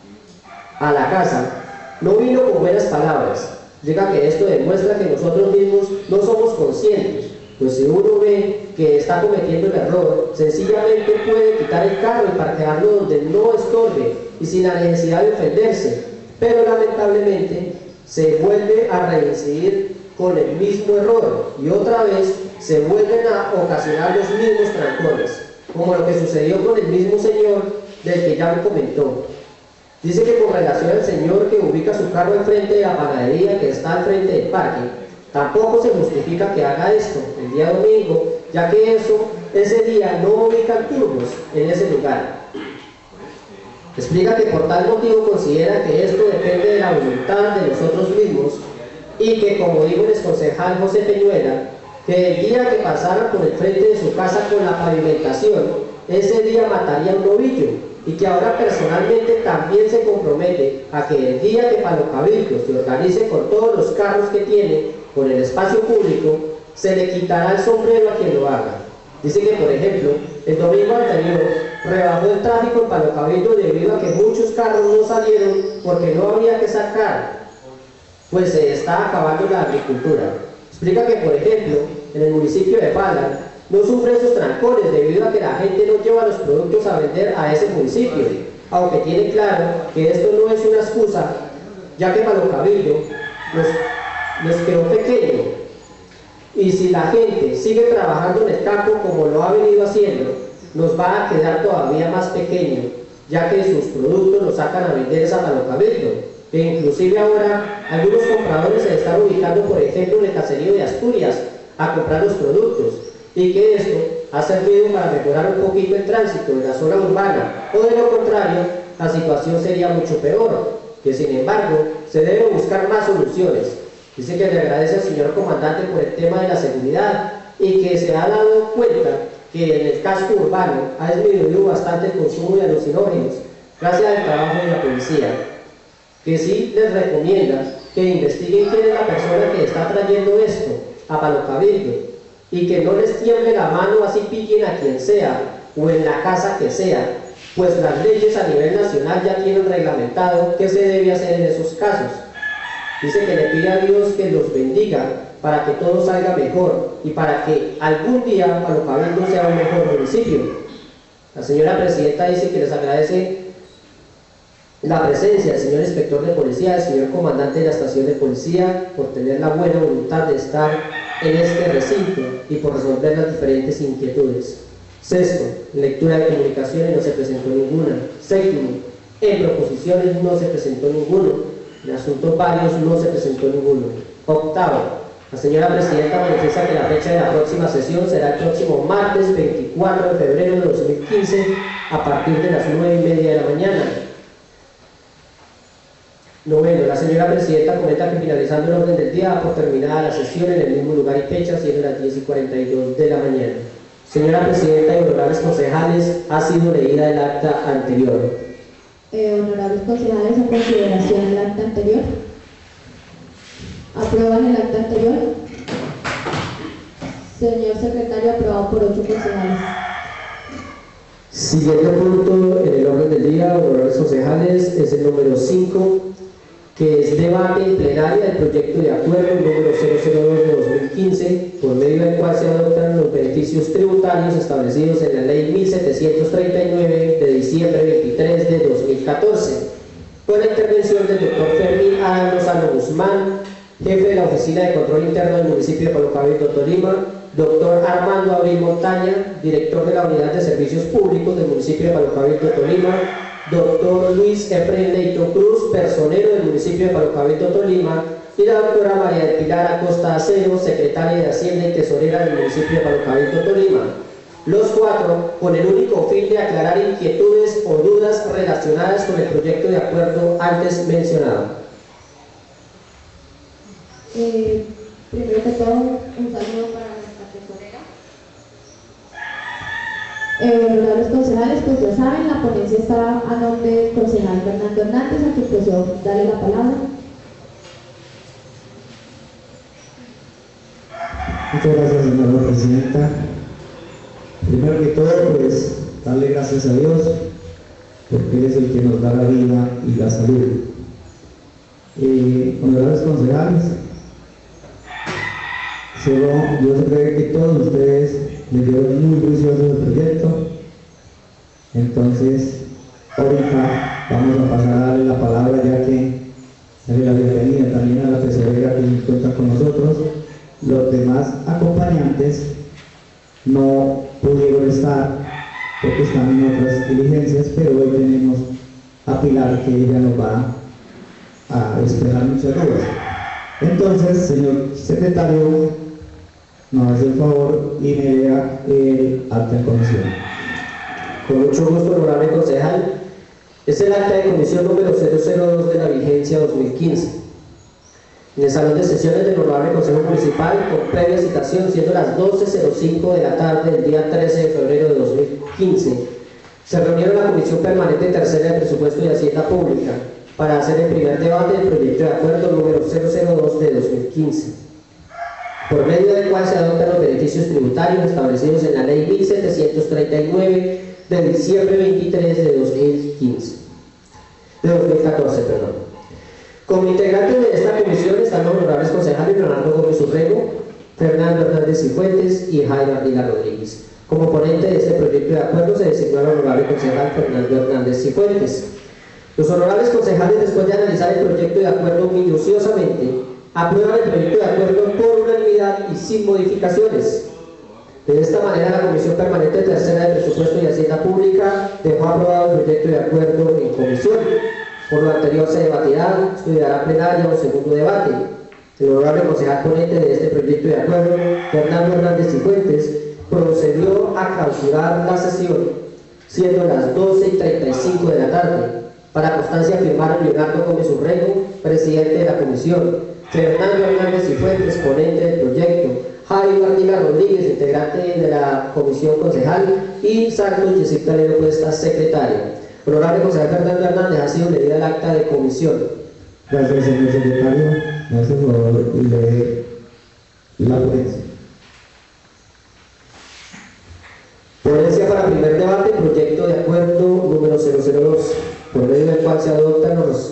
a la casa, no vino con buenas palabras. Diga que esto demuestra que nosotros mismos no somos conscientes, pues si uno ve que está cometiendo el error, sencillamente puede quitar el carro y parquearlo donde no estorbe y sin la necesidad de ofenderse, pero lamentablemente se vuelve a reincidir con el mismo error y otra vez se vuelven a ocasionar los mismos trancones, como lo que sucedió con el mismo señor del que ya me comentó. Dice que con relación al señor que ubica su carro enfrente de la panadería que está al frente del parque, tampoco se justifica que haga esto el día domingo, ya que ese día no ubican turbos en ese lugar. Explica que por tal motivo considera que esto depende de la voluntad de nosotros mismos y que, como dijo el exconcejal José Peñuela, que el día que pasara por el frente de su casa con la pavimentación, ese día mataría un novillo, y que ahora personalmente también se compromete a que el día que Palo Cabildo se organice con todos los carros que tiene con el espacio público, se le quitará el sombrero a quien lo haga. Dice que, por ejemplo, el domingo anterior rebajó el tráfico en Palo Cabildo debido a que muchos carros no salieron porque no había que sacar, pues se está acabando la agricultura. Explica que, por ejemplo, en el municipio de Pala no sufre esos trancones debido a que la gente no lleva los productos a vender a ese municipio, aunque tiene claro que esto no es una excusa, ya que Palo Cabildo nos quedó pequeño, y si la gente sigue trabajando en el campo como lo ha venido haciendo, nos va a quedar todavía más pequeño, ya que sus productos los sacan a vender a Palo Cabildo. que inclusive ahora algunos compradores se están ubicando, por ejemplo, en el caserío de Asturias a comprar los productos, y que esto ha servido para mejorar un poquito el tránsito en la zona urbana, o de lo contrario, la situación sería mucho peor, que sin embargo se deben buscar más soluciones. Dice que le agradece al señor comandante por el tema de la seguridad y que se ha dado cuenta que en el casco urbano ha disminuido bastante el consumo de alucinógenos gracias al trabajo de la policía, que sí les recomienda que investiguen quién es la persona que está trayendo esto a Palo Cabildo y que no les tiemble la mano así pillen a quien sea o en la casa que sea, pues las leyes a nivel nacional ya tienen reglamentado qué se debe hacer en esos casos. Dice que le pide a Dios que los bendiga para que todo salga mejor y para que algún día Palo Cabildo sea un mejor municipio. La señora presidenta dice que les agradece la presencia del señor inspector de policía, del señor comandante de la estación de policía, por tener la buena voluntad de estar en este recinto y por resolver las diferentes inquietudes. Sexto, en lectura de comunicaciones no se presentó ninguna. Séptimo, en proposiciones no se presentó ninguno. En asuntos varios no se presentó ninguno. Octavo, la señora presidenta manifiesta que la fecha de la próxima sesión será el próximo martes 24 de febrero de 2015 a partir de las 9:30 de la mañana. Noveno, la señora presidenta comenta que finalizando el orden del día da por terminada la sesión en el mismo lugar y fecha, siendo las 10:42 de la mañana. Señora presidenta y honorables concejales, ha sido leída el acta anterior. Honorables concejales, a consideración el acta anterior. ¿Aprueban el acta anterior? Señor secretario, aprobado por 8 concejales. Siguiente punto en el orden del día, honorables concejales, es el número 5, que es debate en plenaria del proyecto de acuerdo número 002 de 2015, por medio del cual se adoptan los beneficios tributarios establecidos en la Ley 1739 de diciembre 23 de 2014, con la intervención del doctor Fermín Adán Lozano Guzmán, jefe de la Oficina de Control Interno del municipio de Palo Cabildo, Tolima, doctor Armando Abril Montaña, director de la Unidad de Servicios Públicos del municipio de Palo Cabildo, Tolima, doctor Luis Efraín Leito Cruz, personero del municipio de Palo Cabildo, Tolima, y la doctora María del Pilar Acosta Acero, secretaria de Hacienda y tesorera del municipio de Palo Cabildo, Tolima. Los 4 con el único fin de aclarar inquietudes o dudas relacionadas con el proyecto de acuerdo antes mencionado. Primero que todo, un saludo para nuestra tesorera. Honorables concejales, pues ya saben, la ponencia está a nombre del concejal Fernando Hernández, a quien pues yo daré la palabra. Muchas gracias, señora presidenta. Primero que todo, pues, darle gracias a Dios, porque Él es el que nos da la vida y la salud. Honorables concejales, yo sé que todos ustedes les dieron muy juicioso el proyecto, entonces ahorita vamos a pasar a darle la palabra, ya que darle la bienvenida también a la tesorera que se encuentra con nosotros. Los demás acompañantes no pudieron estar porque están en otras diligencias, pero hoy tenemos a Pilar, que ella nos va a despejar muchas dudas. Entonces, señor secretario, nos hace el favor y me lea el acta de comisión. Con mucho gusto, honorable concejal. Es el acta de comisión número 002 de la vigencia 2015. En el salón de sesiones del honorable Consejo Municipal, con previa citación, siendo las 12:05 de la tarde del día 13 de febrero de 2015, se reunieron la Comisión Permanente Tercera de Presupuesto y Hacienda Pública para hacer el primer debate del proyecto de acuerdo número 002 de 2015, por medio del cual se adoptan los beneficios tributarios establecidos en la Ley 1739 de diciembre 23 de 2014. Como integrantes de esta comisión están los honorables concejales Leonardo Gómez Urrego, Fernando Hernández Cifuentes y Jaime Ardila Rodríguez. Como ponente de este proyecto de acuerdo se designó al honorable concejal Fernando Hernández Cifuentes. Los honorables concejales, después de analizar el proyecto de acuerdo minuciosamente, aprueban el proyecto de acuerdo por unanimidad y sin modificaciones. De esta manera, la Comisión Permanente Tercera de Presupuesto y Hacienda Pública dejó aprobado el proyecto de acuerdo en comisión. Por lo anterior se debatirá, estudiará plenaria o segundo debate. El honorable concejal ponente de este proyecto de acuerdo, Fernando Hernández Cifuentes, procedió a clausurar la sesión, siendo las 12:35 de la tarde. Para constancia firmaron Leonardo Gómez Urrego, presidente de la comisión, Fernando Hernández Cifuentes, ponente del proyecto, Jairo Ardila Rodríguez, integrante de la comisión concejal, y Santos Yesita Lero Cuesta, secretario. Honorable concejal Fernando Hernández, ha sido leída el acta de comisión. Gracias, señor secretario. Me hace el favor de leer la ponencia. Ponencia para primer debate, proyecto de acuerdo número 002, por medio del cual se adoptan los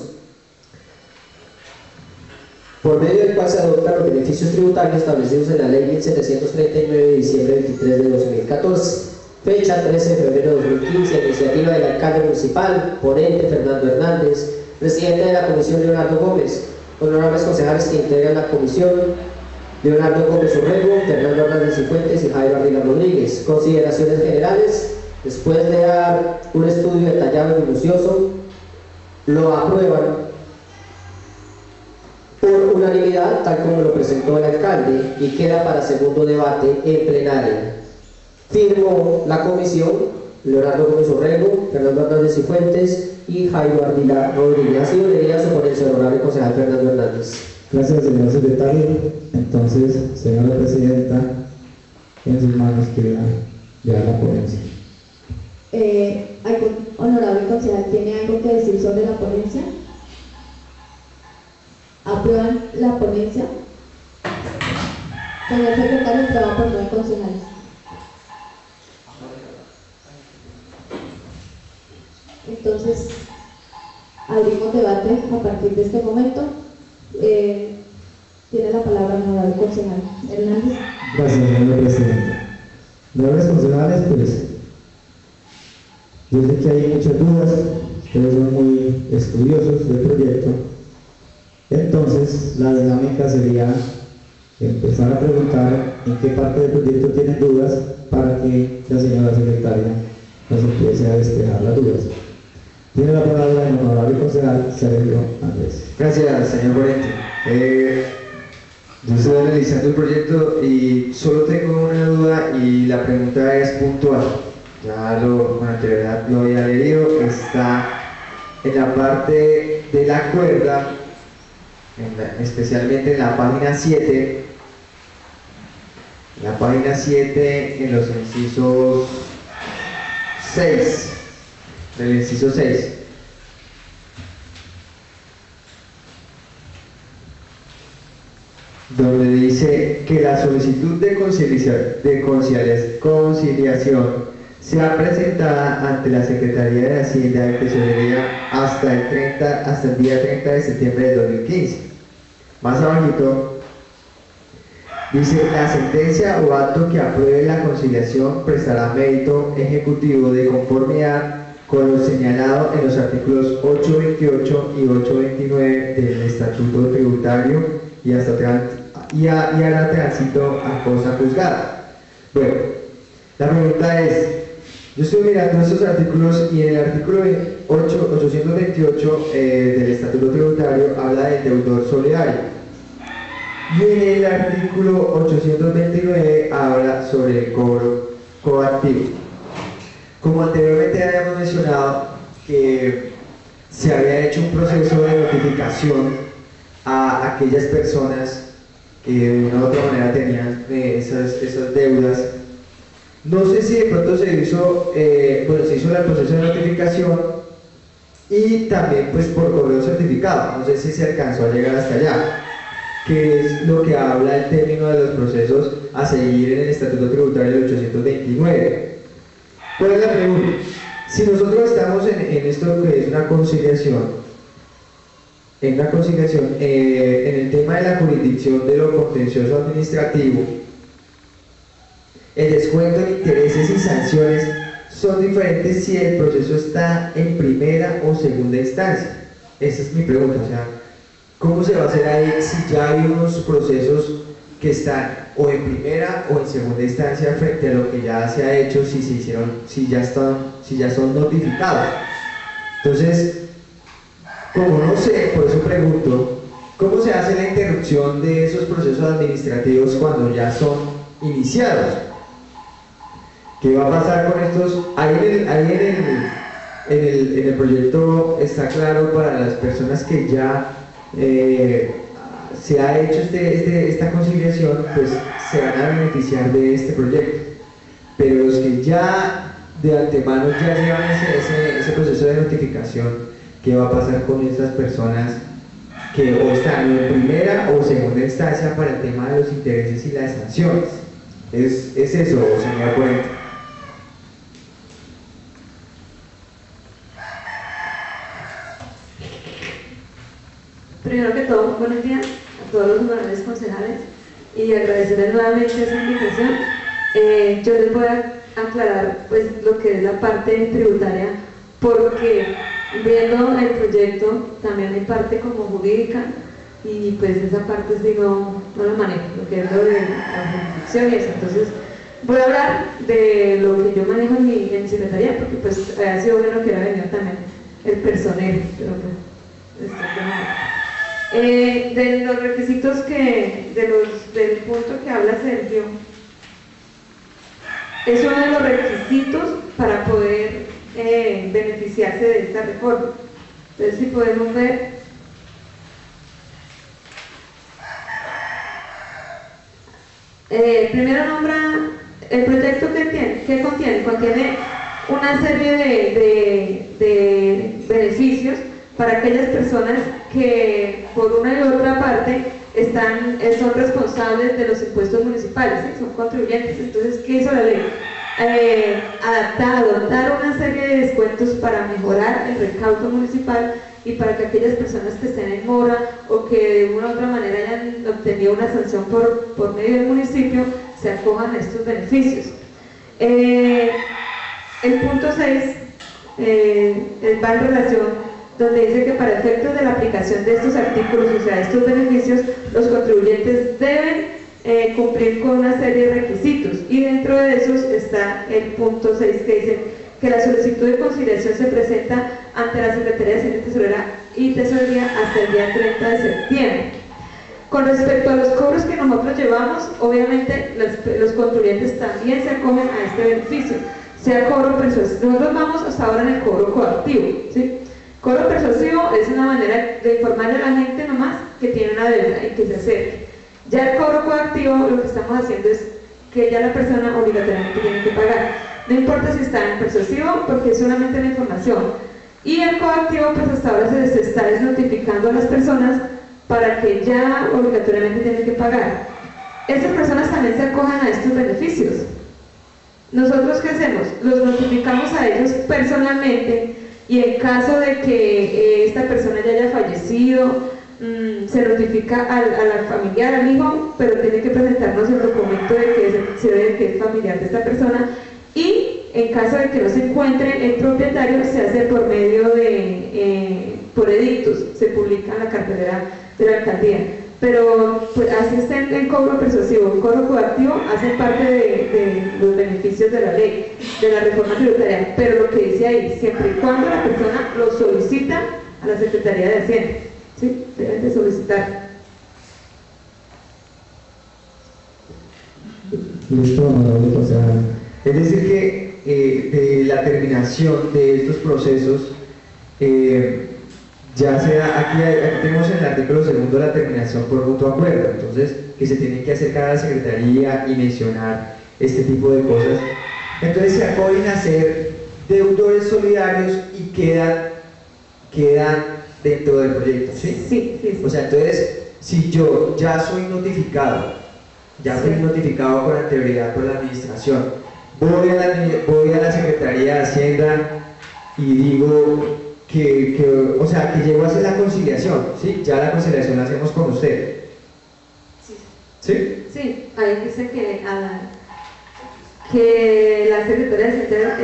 beneficios tributarios establecidos en la Ley 1739 de diciembre 23 de 2014. Fecha 13 de febrero de 2015, iniciativa del alcalde municipal, ponente Fernando Hernández, presidente de la comisión Leonardo Gómez, honorables concejales que integran la comisión, Leonardo Gómez Urrego, Fernando Hernández Cifuentes y Jairo Ardila Rodríguez. Consideraciones generales. Después de dar un estudio detallado y minucioso, lo aprueban por unanimidad, tal como lo presentó el alcalde, y queda para segundo debate en plenaria. Firmó la comisión Leonardo Gómez Urrego, Fernando Hernández Cifuentes y Jairo Ardila Rodríguez. Ha sido leída su ponencia, honorable concejal Fernando Hernández. Gracias, señor secretario. Entonces, señora presidenta, en sus manos queda ya la ponencia. ¿Algún honorable concejal tiene algo que decir sobre la ponencia? ¿Aprueban la ponencia? Señor secretario, aprueba por 9 concejales. Entonces, abrimos debate a partir de este momento. Tiene la palabra el honorable concejal Hernández. Gracias, señora presidenta. Honorables concejales, pues, yo sé que hay muchas dudas, ustedes son muy estudiosos del proyecto. Entonces, la dinámica sería empezar a preguntar en qué parte del proyecto tienen dudas para que la señora secretaria nos empiece a despejar las dudas. Tiene la palabra el honorable concejal Sergio Andrés. Gracias, señor ponente. Yo estoy analizando el proyecto y solo tengo una duda y la pregunta es puntual. Ya con anterioridad lo había leído, está en la parte de la cuerda, especialmente en la página 7. En la página 7, en los incisos 6, del inciso 6. Donde dice que la solicitud de conciliación sea presentada ante la Secretaría de Hacienda y Tesorería hasta el día 30 de septiembre de 2015. Más abajito dice: la sentencia o acto que apruebe la conciliación prestará mérito ejecutivo de conformidad con lo señalado en los artículos 828 y 829 del Estatuto Tributario y hará tránsito a cosa juzgada. Bueno, la pregunta es, yo estoy mirando estos artículos y en el artículo 828 del Estatuto Tributario habla del deudor solidario, y en el artículo 829 habla sobre el cobro coactivo. Como anteriormente habíamos mencionado que se había hecho un proceso de notificación a aquellas personas que de una u otra manera tenían esas deudas. No sé si de pronto se hizo el proceso de notificación y también pues por correo certificado. No sé si se alcanzó a llegar hasta allá, que es lo que habla el término de los procesos a seguir en el Estatuto Tributario del 829. ¿Cuál es la pregunta? Si nosotros estamos en esto que es una conciliación, en el tema de la jurisdicción de lo contencioso administrativo, el descuento de intereses y sanciones son diferentes si el proceso está en primera o segunda instancia. Esa es mi pregunta, o sea, ¿cómo se va a hacer ahí si ya hay unos procesos que están o en primera o en segunda instancia frente a lo que ya se ha hecho, si ya son notificados? Entonces, Como no sé, por eso pregunto, ¿cómo se hace la interrupción de esos procesos administrativos cuando ya son iniciados? ¿Qué va a pasar con estos? En el proyecto está claro para las personas que ya se ha hecho esta conciliación, pues se van a beneficiar de este proyecto. Pero los que ya de antemano ya llevan ese proceso de notificación, ¿qué va a pasar con estas personas que o están en primera o segunda instancia para el tema de los intereses y las sanciones? Es eso, señora ponente. Primero que todo, buenos días a todos los honorables concejales y agradecerles nuevamente esa invitación. Yo les voy a aclarar pues lo que es la parte tributaria, porque viendo el proyecto también hay parte como jurídica y pues esa parte sí no la manejo, lo que es lo de la jurisdicción y eso. Entonces voy a hablar de lo que yo manejo en mi secretaría, porque pues ha sido bueno que hubiera venido también el personero, pero pues está como... de los requisitos del punto que habla Sergio, es uno de los requisitos para poder beneficiarse de esta reforma. Entonces, si podemos ver, primero nombra el proyecto que contiene una serie de beneficios para aquellas personas que por una y otra parte son responsables de los impuestos municipales, ¿sí? Son contribuyentes. Entonces, ¿qué hizo la ley? Adoptar una serie de descuentos para mejorar el recaudo municipal y para que aquellas personas que estén en mora o que de una u otra manera hayan obtenido una sanción por medio del municipio se acojan a estos beneficios. El punto 6 va en relación donde dice que para efectos de la aplicación de estos artículos, o sea, estos beneficios, los contribuyentes deben cumplir con una serie de requisitos, y dentro de esos está el punto 6 que dice que la solicitud de conciliación se presenta ante la Secretaría de Hacienda y Tesorería hasta el día 30 de septiembre. Con respecto a los cobros que nosotros llevamos, obviamente los contribuyentes también se acogen a este beneficio, sea cobro persuasivo. Nosotros vamos hasta ahora en el cobro coactivo, ¿sí? Cobro persuasivo es una manera de informarle a la gente nomás que tiene una deuda y que se acerque. Ya el cobro coactivo, lo que estamos haciendo es que ya la persona obligatoriamente tiene que pagar. No importa si está en persuasivo, porque es solamente la información. Y el coactivo, pues hasta ahora se está notificando a las personas para que ya obligatoriamente tienen que pagar. Estas personas también se acojan a estos beneficios. ¿Nosotros qué hacemos? Los notificamos a ellos personalmente, y en caso de que esta persona ya haya fallecido, se notifica al familiar, al hijo, pero tiene que presentarnos el documento de que es familiar de esta persona, y en caso de que no se encuentre el propietario, se hace por medio por edictos, se publica en la cartelera de la alcaldía. Pero pues, así está el cobro persuasivo, el cobro coactivo, hacen parte de los beneficios de la ley, de la reforma tributaria, pero lo que dice ahí, siempre y cuando la persona lo solicita a la Secretaría de Hacienda, ¿sí? Deben de solicitar. Listo, honorable concejal. Es decir que de la terminación de estos procesos, ya sea, aquí tenemos en el artículo 2 la terminación por mutuo acuerdo, entonces que se tiene que acercar a la Secretaría y mencionar este tipo de cosas. Entonces se acogen a ser deudores solidarios y quedan dentro del proyecto, ¿sí? Sí. O sea, entonces, si yo ya soy notificado, fui notificado con anterioridad por la administración, voy a la Secretaría de Hacienda y digo que llego a hacer la conciliación, ¿sí? Ya la conciliación la hacemos con usted. ¿Sí? Sí, ahí dice que la Secretaría de Hacienda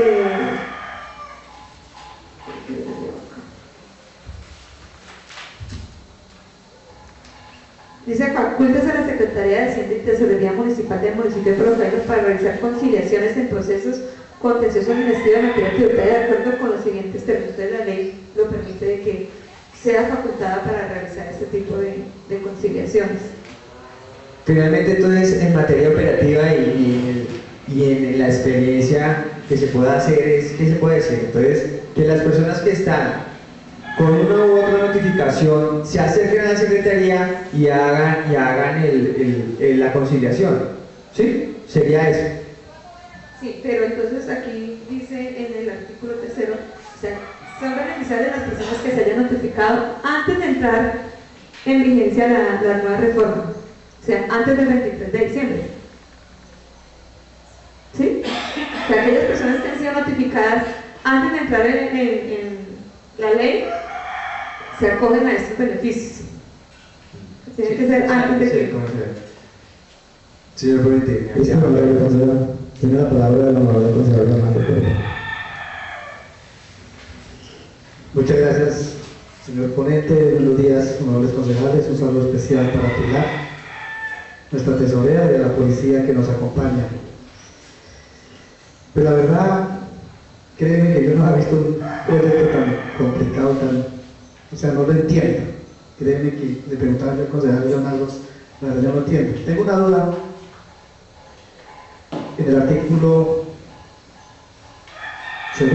dice: facultas a la Secretaría de Hacienda y Tesorería Municipal del municipio de Procairo para realizar conciliaciones en procesos contenciosos administrativos de materia tributaria de acuerdo con los siguientes términos. De la ley lo permite, de que sea facultada para realizar este tipo de conciliaciones. Finalmente, entonces, en materia operativa y en la experiencia que se pueda hacer, ¿qué se puede decir? Entonces, que las personas que están con una u otra notificación se acerquen a la Secretaría y hagan la conciliación, ¿sí? Sería eso. Sí, pero entonces aquí dice en el artículo 3, o sea, son beneficiarias las personas que se hayan notificado antes de entrar en vigencia la nueva reforma, o sea, antes del 23 de diciembre. ¿Sí? O sea, aquellas personas que han sido notificadas antes de entrar en la ley se acogen a estos beneficios. Tiene que ser antes de que... Señor ponente, tiene la palabra el honorable consejero Fernando Pérez. Muchas gracias, señor ponente. Buenos días, honorables concejales. Un saludo especial para Pilar, nuestra tesorera, de la policía que nos acompaña. Pero la verdad, créeme que yo no he visto un proyecto tan complicado, o sea, no lo entiendo. Créeme que le preguntaba al concejal Leonardo, la verdad yo no entiendo. Tengo una duda en el artículo 2,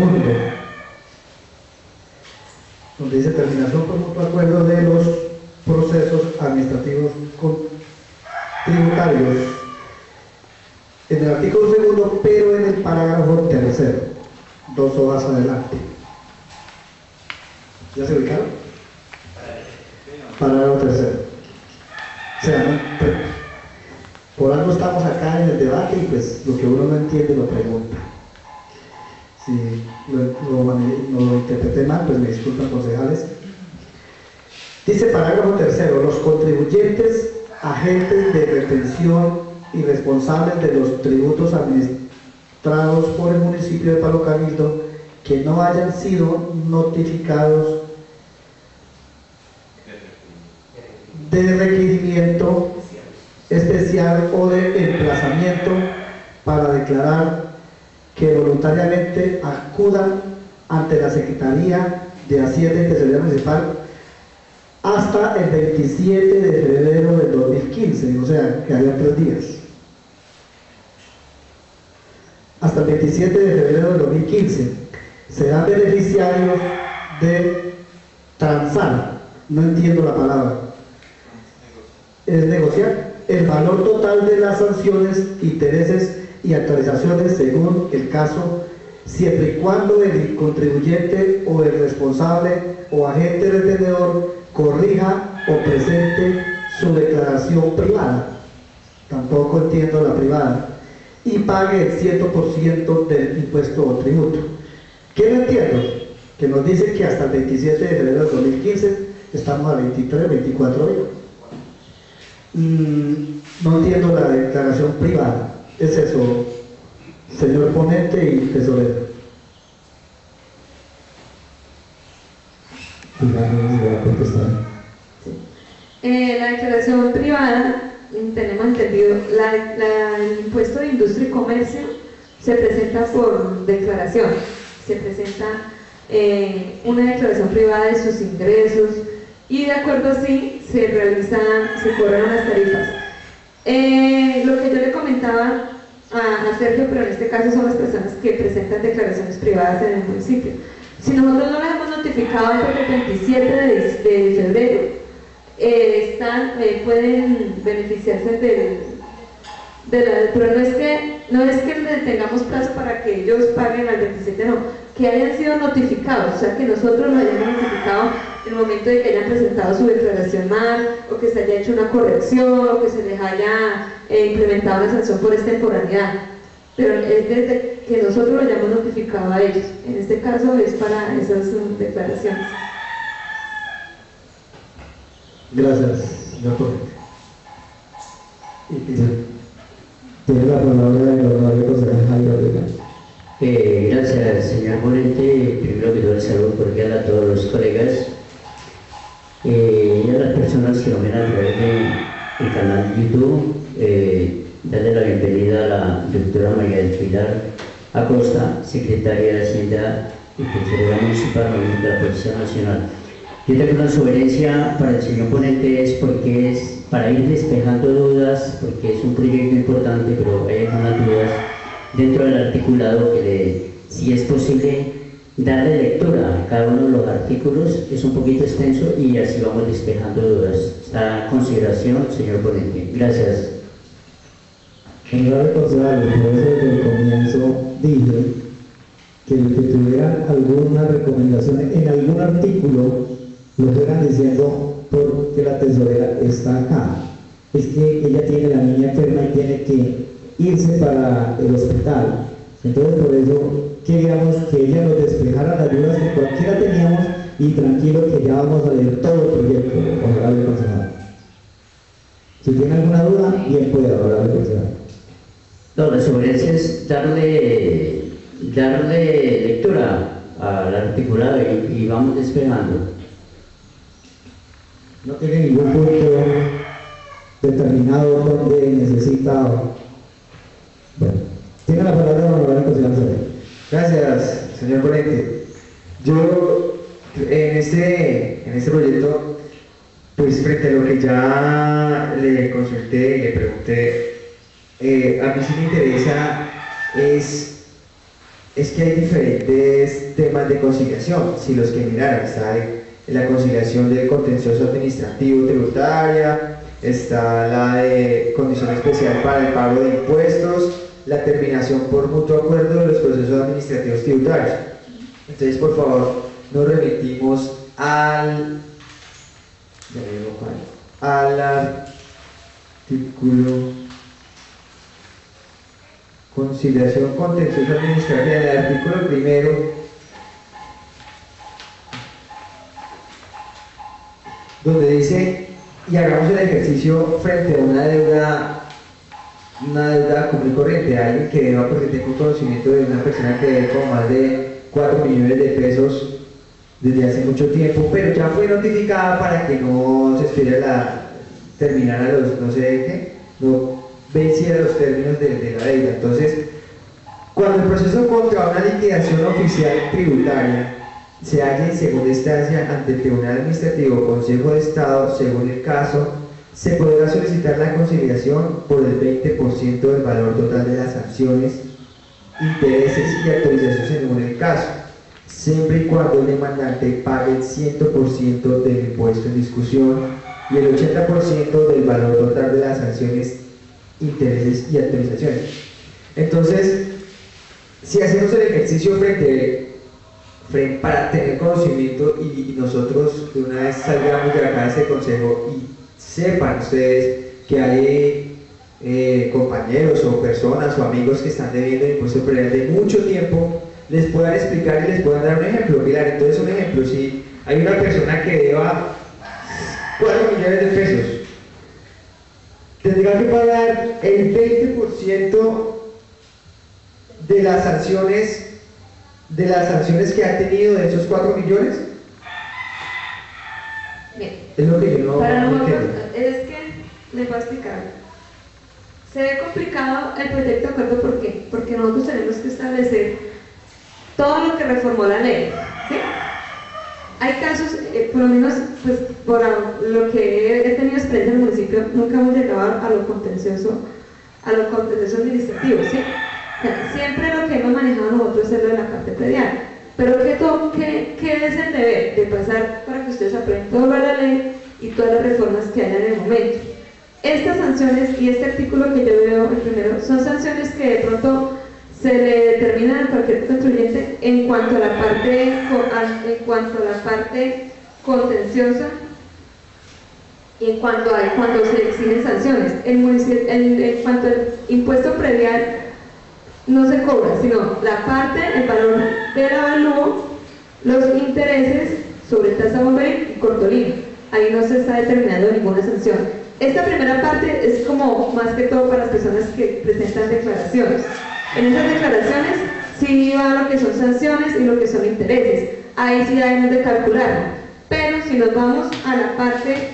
donde dice terminación por mutuo acuerdo de los procesos administrativos tributarios. En el artículo 2, pero en el parágrafo 3, 2 hojas adelante. ¿Ya se ubicaron? Parágrafo 3. O sea, por algo estamos acá en el debate y pues lo que uno no entiende lo pregunta. Si lo interpreté mal, pues me disculpan, concejales. Dice parágrafo 3, los contribuyentes, agentes de retención y responsables de los tributos administrados por el municipio de Palo Cabildo que no hayan sido notificados de requerimiento especial o de emplazamiento para declarar que voluntariamente acudan ante la Secretaría de Hacienda y Tesorería Municipal hasta el 27 de febrero del 2015, o sea, que había 3 días. Hasta el 27 de febrero del 2015 serán beneficiarios de transar, no entiendo la palabra, es negociar el valor total de las sanciones, intereses y actualizaciones según el caso, siempre y cuando el contribuyente o el responsable o agente retenedor corrija o presente su declaración privada, tampoco entiendo la privada, y pague el 100% del impuesto o tributo. ¿Qué no entiendo? Que nos dice que hasta el 27 de febrero del 2015 estamos a 23, 24 días. No entiendo la declaración privada. Es eso, señor ponente y tesorero. La declaración privada, tenemos entendido, el impuesto de industria y comercio se presenta por declaración, se presenta una declaración privada de sus ingresos y de acuerdo así se cobran unas tarifas. Lo que yo le comentaba a Sergio, pero en este caso son las personas que presentan declaraciones privadas en el municipio. Si nosotros no las hemos notificado antes del 27 de febrero, pueden beneficiarse pero no es que le tengamos plazo para que ellos paguen al 27, no, que hayan sido notificados, o sea que nosotros lo hayamos notificado en el momento de que hayan presentado su declaración mal, o que se haya hecho una corrección, o que se les haya implementado una sanción por extemporaneidad, pero es desde que nosotros lo hayamos notificado a ellos. En este caso es para esas declaraciones. Gracias, señor ponente. Tiene la palabra el honorable consejero Jairo Rivera. Gracias, señor ponente. Primero que todo, el saludo cordial a todos los colegas y a las personas que nos ven a través del canal de YouTube. Darle la bienvenida a la doctora María del Pilar Acosta, secretaria de Hacienda y Tesorería Municipal de la Policía Nacional. Yo tengo una sugerencia para el señor ponente, es porque es para ir despejando dudas, porque es un proyecto importante, pero hay algunas dudas dentro del articulado que si es posible darle lectura a cada uno de los artículos. Es un poquito extenso y así vamos despejando dudas. Está en consideración, señor ponente. Gracias. Honorable concejal, por eso desde el comienzo dije que los que tuvieran alguna recomendación en algún artículo lo fueran diciendo porque la tesorera está acá. Es que ella tiene la niña enferma y tiene que irse para el hospital. Entonces por eso queríamos que ella nos despejara las dudas que cualquiera teníamos y tranquilo que ya vamos a leer todo el proyecto, honorable concejal. Si tiene alguna duda, bien puede, honorable concejal. No, la sugerencia es darle lectura al articulado y vamos despejando. No tiene ningún punto determinado donde necesita. Bueno, tiene la palabra honorable concejal. Gracias, señor ponente. Yo en este proyecto, pues frente a lo que ya le consulté y le pregunté, a mí sí me interesa es que hay diferentes temas de conciliación. Si los que miraron, está la conciliación del contencioso administrativo tributaria, está la de condición especial para el pago de impuestos, la terminación por mutuo acuerdo de los procesos administrativos tributarios. Entonces, por favor, nos remitimos al artículo conciliación contencioso administrativa, el artículo primero, donde dice: y hagamos el ejercicio frente a una deuda común y corriente, alguien que deba, porque tengo conocimiento de una persona que debe como más de 4 millones de pesos desde hace mucho tiempo, pero ya fue notificada para que no se espera terminara los, no sé qué, no venciera los términos de la deuda. Entonces, cuando el proceso contra una liquidación oficial tributaria se halle en segunda instancia ante el Tribunal Administrativo o Consejo de Estado, según el caso, se podrá solicitar la conciliación por el 20% del valor total de las sanciones, intereses y autorizaciones según el caso, siempre y cuando el demandante pague el 100% del impuesto en discusión y el 80% del valor total de las sanciones, intereses y autorizaciones. Entonces, si hacemos el ejercicio para tener conocimiento y nosotros de una vez salgamos de acá de este consejo y sepan ustedes que hay compañeros o personas o amigos que están debiendo el impuesto predial de mucho tiempo, les puedan explicar y les puedan dar un ejemplo. Pilar, entonces un ejemplo: si hay una persona que deba 4 millones de pesos, tendrá que pagar el 20% de las sanciones que ha tenido de esos 4 millones. Bien. Es lo que yo no entiendo. entiendo. Es que les voy a explicar. Se ve complicado el proyecto de acuerdo, ¿por qué? Porque nosotros tenemos que establecer todo lo que reformó la ley, ¿sí? Hay casos, por lo menos, pues por lo que he tenido experiencia en el municipio, nunca hemos llegado a lo contencioso administrativo, ¿sí? O sea, siempre lo que hemos manejado nosotros es lo de la parte predial. Pero ¿qué es el deber? De pasar para que ustedes aprendan toda la ley y todas las reformas que haya en el momento. Estas sanciones y este artículo que yo veo el primero son sanciones que de pronto se le determinan a cualquier contribuyente en cuanto a la parte contenciosa y en cuanto a cuando se exigen sanciones. En cuanto al impuesto predial no se cobra, sino la parte, el valor del avalúo, los intereses sobre tasa bomberil y cortolino. Ahí no se está determinando ninguna sanción. Esta primera parte es como más que todo para las personas que presentan declaraciones. En esas declaraciones sí va lo que son sanciones y lo que son intereses. Ahí sí debemos de calcularlo. Pero si nos vamos a la parte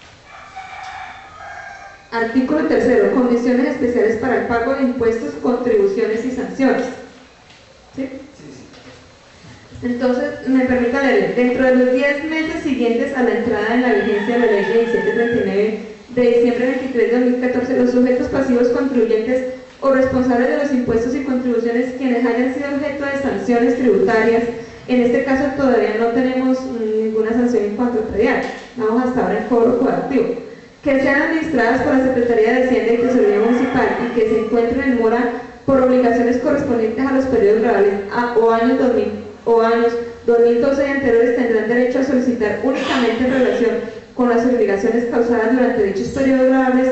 artículo 3, condiciones especiales para el pago de impuestos, contribuciones y sanciones. ¿Sí? Entonces, me permito leer, dentro de los 10 meses siguientes a la entrada en la vigencia de la ley 1739 de diciembre 23 de 2014, los sujetos pasivos contribuyentes o responsables de los impuestos y contribuciones quienes hayan sido objeto de sanciones tributarias, en este caso todavía no tenemos ninguna sanción en cuanto a predial, vamos hasta ahora en cobro coactivo, que sean administradas por la Secretaría de Hacienda y Tesorería Municipal y que se encuentren en mora por obligaciones correspondientes a los periodos graduales o años 2012 y anteriores, tendrán derecho a solicitar únicamente en relación con las obligaciones causadas durante dichos periodos graduales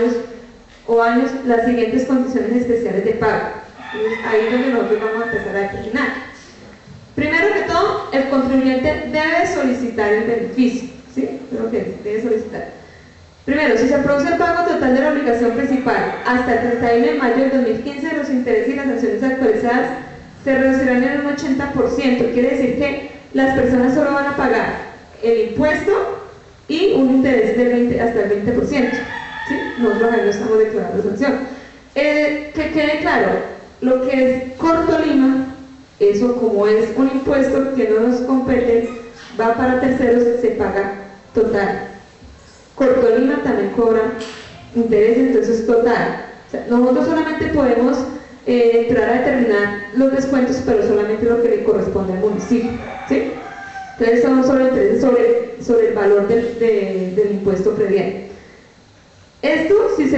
o años las siguientes condiciones especiales de pago. Entonces, ahí es donde nosotros vamos a empezar a determinar. Primero que todo, el contribuyente debe solicitar el beneficio, ¿sí? Lo que debe solicitar. Primero, si se produce el pago total de la obligación principal hasta el 31 de mayo del 2015, los intereses y las sanciones actualizadas se reducirán en un 80%. Quiere decir que las personas solo van a pagar el impuesto y un interés del hasta el 20%. ¿Sí? Nosotros ahí no estamos declarando sanción. Que quede claro, lo que es Corto Lima, eso como es un impuesto que no nos compete, va para terceros, se paga total. Corto Lima también cobra interés, entonces total. O sea, nosotros solamente podemos entrar a determinar los descuentos, pero solamente lo que le corresponde al municipio, ¿sí? Entonces son solo intereses sobre el valor del impuesto predial. Esto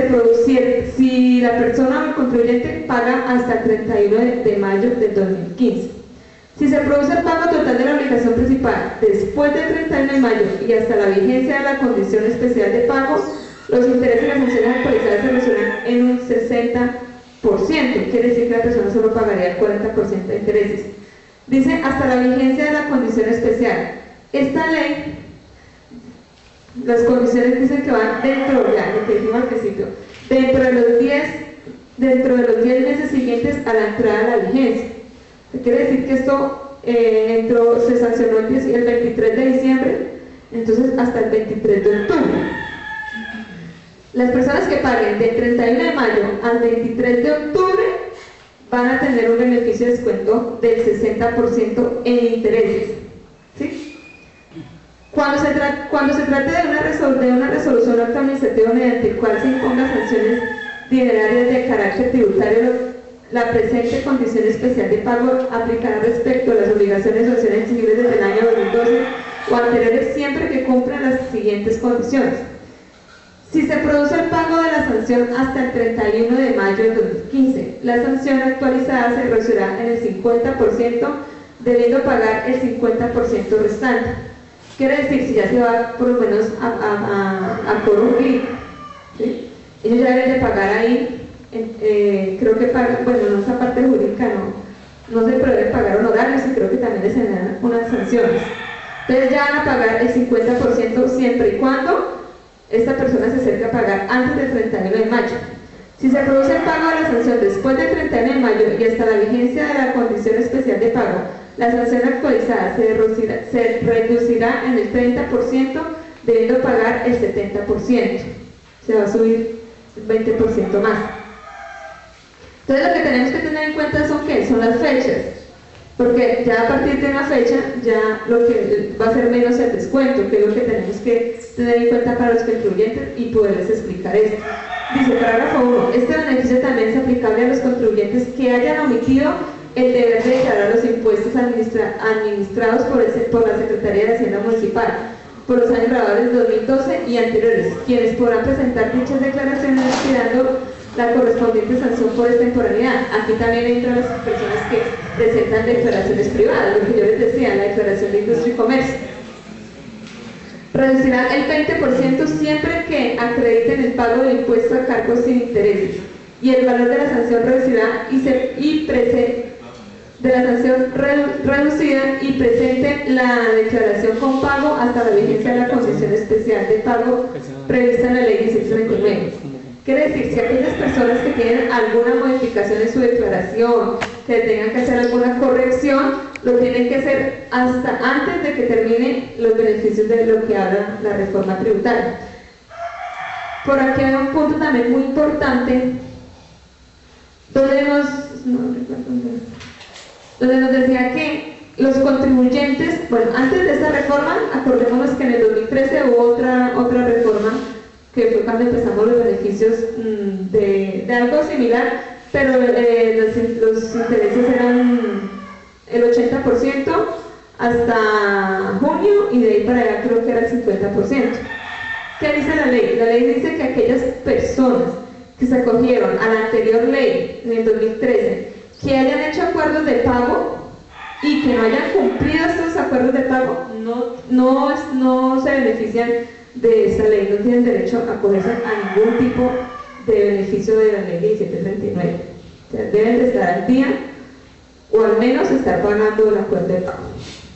si la persona o el contribuyente paga hasta el 31 de mayo del 2015. Si se produce el pago total de la obligación principal después del 31 de mayo y hasta la vigencia de la condición especial de pago, los intereses y las sanciones actualizadas se resuelven en un 60%. Quiere decir que la persona solo pagaría el 40% de intereses. Dice hasta la vigencia de la condición especial. Esta ley, las condiciones dicen que van dentro, ya lo que dijimos al principio, dentro de los 10 meses siguientes a la entrada de la vigencia. Quiere decir que esto se sancionó el 23 de diciembre, entonces hasta el 23 de octubre. Las personas que paguen del 31 de mayo al 23 de octubre van a tener un beneficio de descuento del 60% en intereses. ¿Sí? Cuando se trate de una resolución acto administrativo mediante el cual se impongan sanciones dinerarias de carácter tributario, la presente condición especial de pago aplicará respecto a las obligaciones o sanciones exigibles desde el año 2012 o anteriores siempre que cumplan las siguientes condiciones. Si se produce el pago de la sanción hasta el 31 de mayo de 2015, la sanción actualizada se reducirá en el 50%, debiendo pagar el 50% restante. Quiere decir, si ya se va por lo menos a corrupir, ¿sí? Ellos ya deben de pagar ahí, creo que pagan, bueno, no esa parte jurídica no se prevé pagar honorarios y creo que también les generan unas sanciones. Entonces ya van a pagar el 50% siempre y cuando esta persona se acerca a pagar antes del 31 de mayo. Si se produce el pago de la sanción después del 31 de mayo y hasta la vigencia de la condición especial de pago, la sanción actualizada se reducirá en el 30%, debiendo pagar el 70%. Se va a subir el 20% más. Entonces lo que tenemos que tener en cuenta son ¿qué? Son las fechas. Porque ya a partir de una fecha, ya lo que va a ser menos el descuento, que es lo que tenemos que tener en cuenta para los contribuyentes y poderles explicar esto. Dice, parágrafo 1, este beneficio también es aplicable a los contribuyentes que hayan omitido el deber de declarar los impuestos administrados por la Secretaría de Hacienda Municipal por los años grabados del 2012 y anteriores, quienes podrán presentar dichas declaraciones retirando la correspondiente sanción por extemporaneidad. Aquí también entran las personas que presentan declaraciones privadas, lo que yo les decía, la declaración de industria y comercio. Reducirá el 20% siempre que acrediten el pago de impuesto a cargos sin intereses, y el valor de la sanción reducida reducida y presente la declaración con pago hasta la vigencia de la condición especial de pago prevista en la ley 1639. Quiere decir, si aquellas personas que tienen alguna modificación en su declaración, que tengan que hacer alguna corrección, lo tienen que hacer hasta antes de que terminen los beneficios de lo que habla la reforma tributaria. Por aquí hay un punto también muy importante, donde nos decía que los contribuyentes, bueno, antes de esta reforma, acordémonos que en el 2013 hubo otra reforma, que fue cuando empezamos los beneficios de algo similar, pero los intereses eran el 80% hasta junio y de ahí para allá creo que era el 50%. ¿Qué dice la ley? La ley dice que aquellas personas que se acogieron a la anterior ley en el 2013, que hayan hecho acuerdos de pago y que no hayan cumplido estos acuerdos de pago, no se benefician de esa ley, no tienen derecho a acogerse a ningún tipo de beneficio de la ley 1739. O sea, deben de estar al día o al menos estar pagando el acuerdo de pago.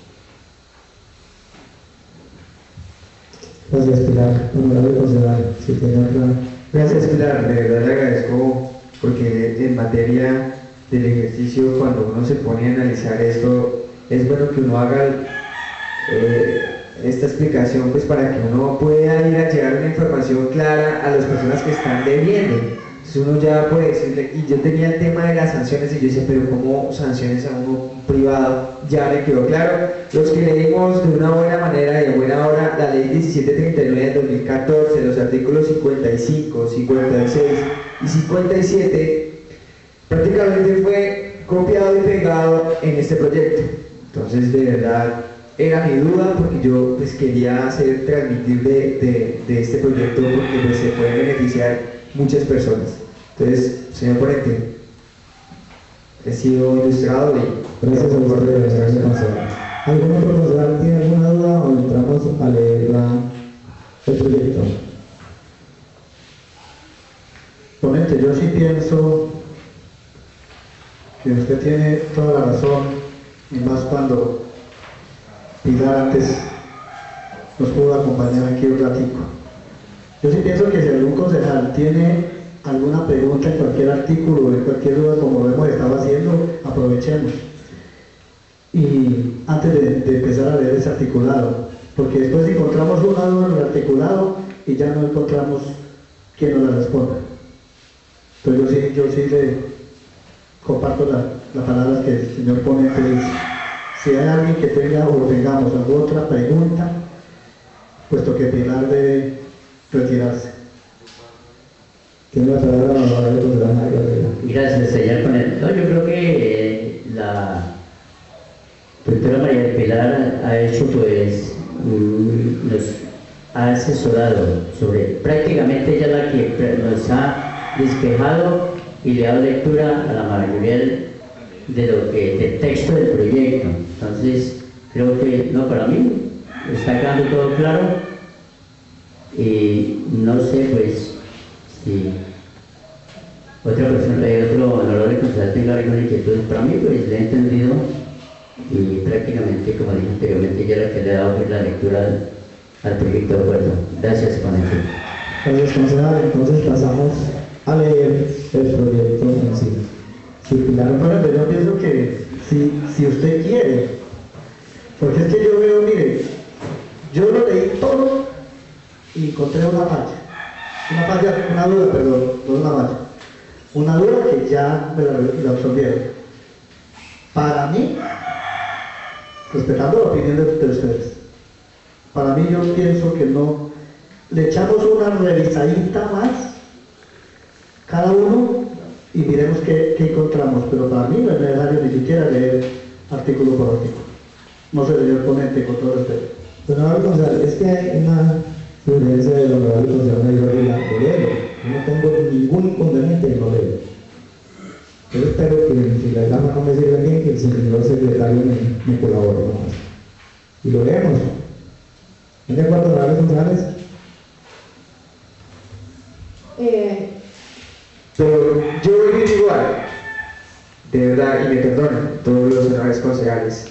Gracias, Pilar. Honorable concejal, si tiene otra. Gracias, Pilar, de verdad le agradezco porque en materia del ejercicio, cuando uno se pone a analizar esto, es bueno que uno haga esta explicación pues para que uno pueda ir a llevar una información clara a las personas que están debiendo. Entonces uno ya puede decirle, y yo tenía el tema de las sanciones y yo decía, pero ¿cómo sanciones a uno privado? Ya me quedó claro. Los que leímos de una buena manera y de buena hora la ley 1739 del 2014, los artículos 55, 56 y 57, prácticamente fue copiado y pegado en este proyecto. Entonces, de verdad, era mi duda porque yo pues quería hacer transmitir de este proyecto porque pues, se pueden beneficiar muchas personas. Entonces, señor ponente, he sido ilustrado y Gracias a usted, señor concejal. ¿Algún otro concejal tiene alguna duda o entramos a leer el proyecto? Ponente, yo sí pienso que usted tiene toda la razón, y más cuando Pilar antes nos pudo acompañar aquí un ratico. Yo sí pienso que si algún concejal tiene alguna pregunta en cualquier artículo o en cualquier duda, como lo hemos estado haciendo, aprovechemos. Y antes de empezar a leer ese articulado, porque después encontramos una duda en el articulado y ya no encontramos quién nos la responda. Entonces yo sí le comparto las palabras que el señor ponente dice. Si hay alguien que tenga o tengamos alguna otra pregunta, puesto que Pilar debe retirarse. Tiene la palabra la honorable concejal María Herrera. Gracias, señor ponente. No, yo creo que la doctora María del Pilar ha hecho, pues, nos ha asesorado sobre, prácticamente ella es la que nos ha despejado y le ha dado lectura a la mayoría del texto del proyecto. Entonces, creo que, no, para mí está quedando todo claro y no sé, pues, si otra persona, otro honorable concejal tenga alguna inquietud. Para mí, pues, le he entendido y prácticamente, como dije anteriormente, ya la que le ha dado pues, la lectura al proyecto de acuerdo. Gracias, ponente. Gracias, concejal. Entonces pasamos a leer el proyecto en sí. Sí, Pilar, bueno, yo pienso que si usted quiere, porque es que yo veo, mire, yo lo leí todo y encontré una duda, perdón, no una falla, una duda que ya me la absolvieron. Para mí, respetando la opinión de ustedes, para mí yo pienso que no, le echamos una revisadita más cada uno y miremos qué encontramos, pero para mí no es necesario ni siquiera leer artículo por artículo. No sé, señor ponente, con todo respeto. Honorable concejal, es que hay una sugerencia del honorable concejal María Herrera de leerlo. Yo no tengo ningún inconveniente en no leerlo. Yo espero que si la gama no me sirve bien, que el señor secretario me colabore nomás. Y lo leemos. ¿Están de acuerdo, honorables concejales? Pero yo voy a ir igual, de verdad, y me perdonan todos los honorables concejales.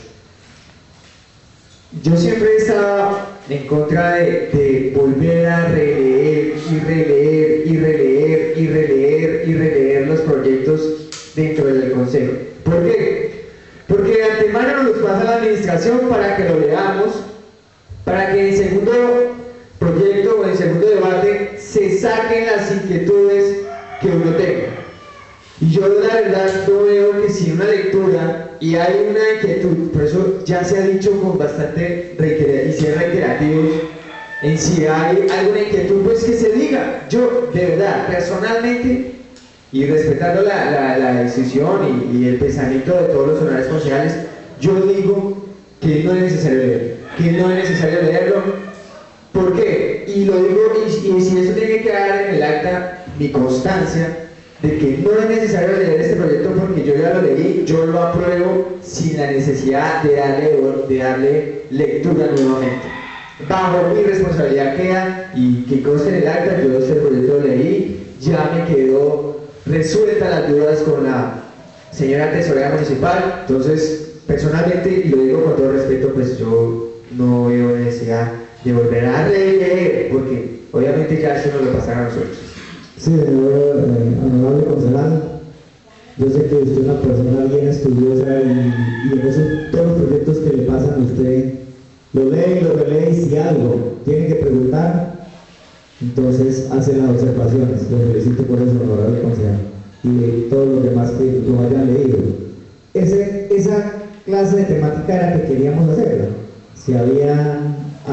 Yo siempre he estado en contra de volver a releer y releer y releer y releer y releer los proyectos dentro del Consejo. ¿Por qué? Porque de antemano nos pasa la administración para que lo leamos, para que en el segundo proyecto o en el segundo debate se saquen las inquietudes que uno tenga. Y Y yo la verdad no veo que si una lectura y hay una inquietud, por eso ya se ha dicho con bastante y si es reiterativo, en si hay alguna inquietud, pues que se diga. Yo, de verdad, personalmente, y respetando la decisión y el pensamiento de todos los honorables concejales, yo digo que no es necesario leer, que no es necesario leerlo. ¿Por qué? Y lo digo, y si eso tiene que quedar en el acta, mi constancia de que no es necesario leer este proyecto porque yo ya lo leí, yo lo apruebo sin la necesidad de darle lectura nuevamente. Bajo mi responsabilidad queda, y que conste en el acta, yo este proyecto lo leí, ya me quedó resuelta las dudas con la señora tesorera municipal. Entonces, personalmente, y lo digo con todo respeto, pues yo no veo necesidad de volver a leer, porque obviamente ya eso nos lo pasará a nosotros. Sí, señor honorable concejal, yo sé que usted es una persona bien estudiosa y en eso, todos los proyectos que le pasan a usted, lo lee y lo relee, y si algo tiene que preguntar, entonces hace las observaciones. Lo felicito por eso, honorable concejal, y todos los demás que lo hayan leído. Esa clase de temática era que queríamos hacerla. Si había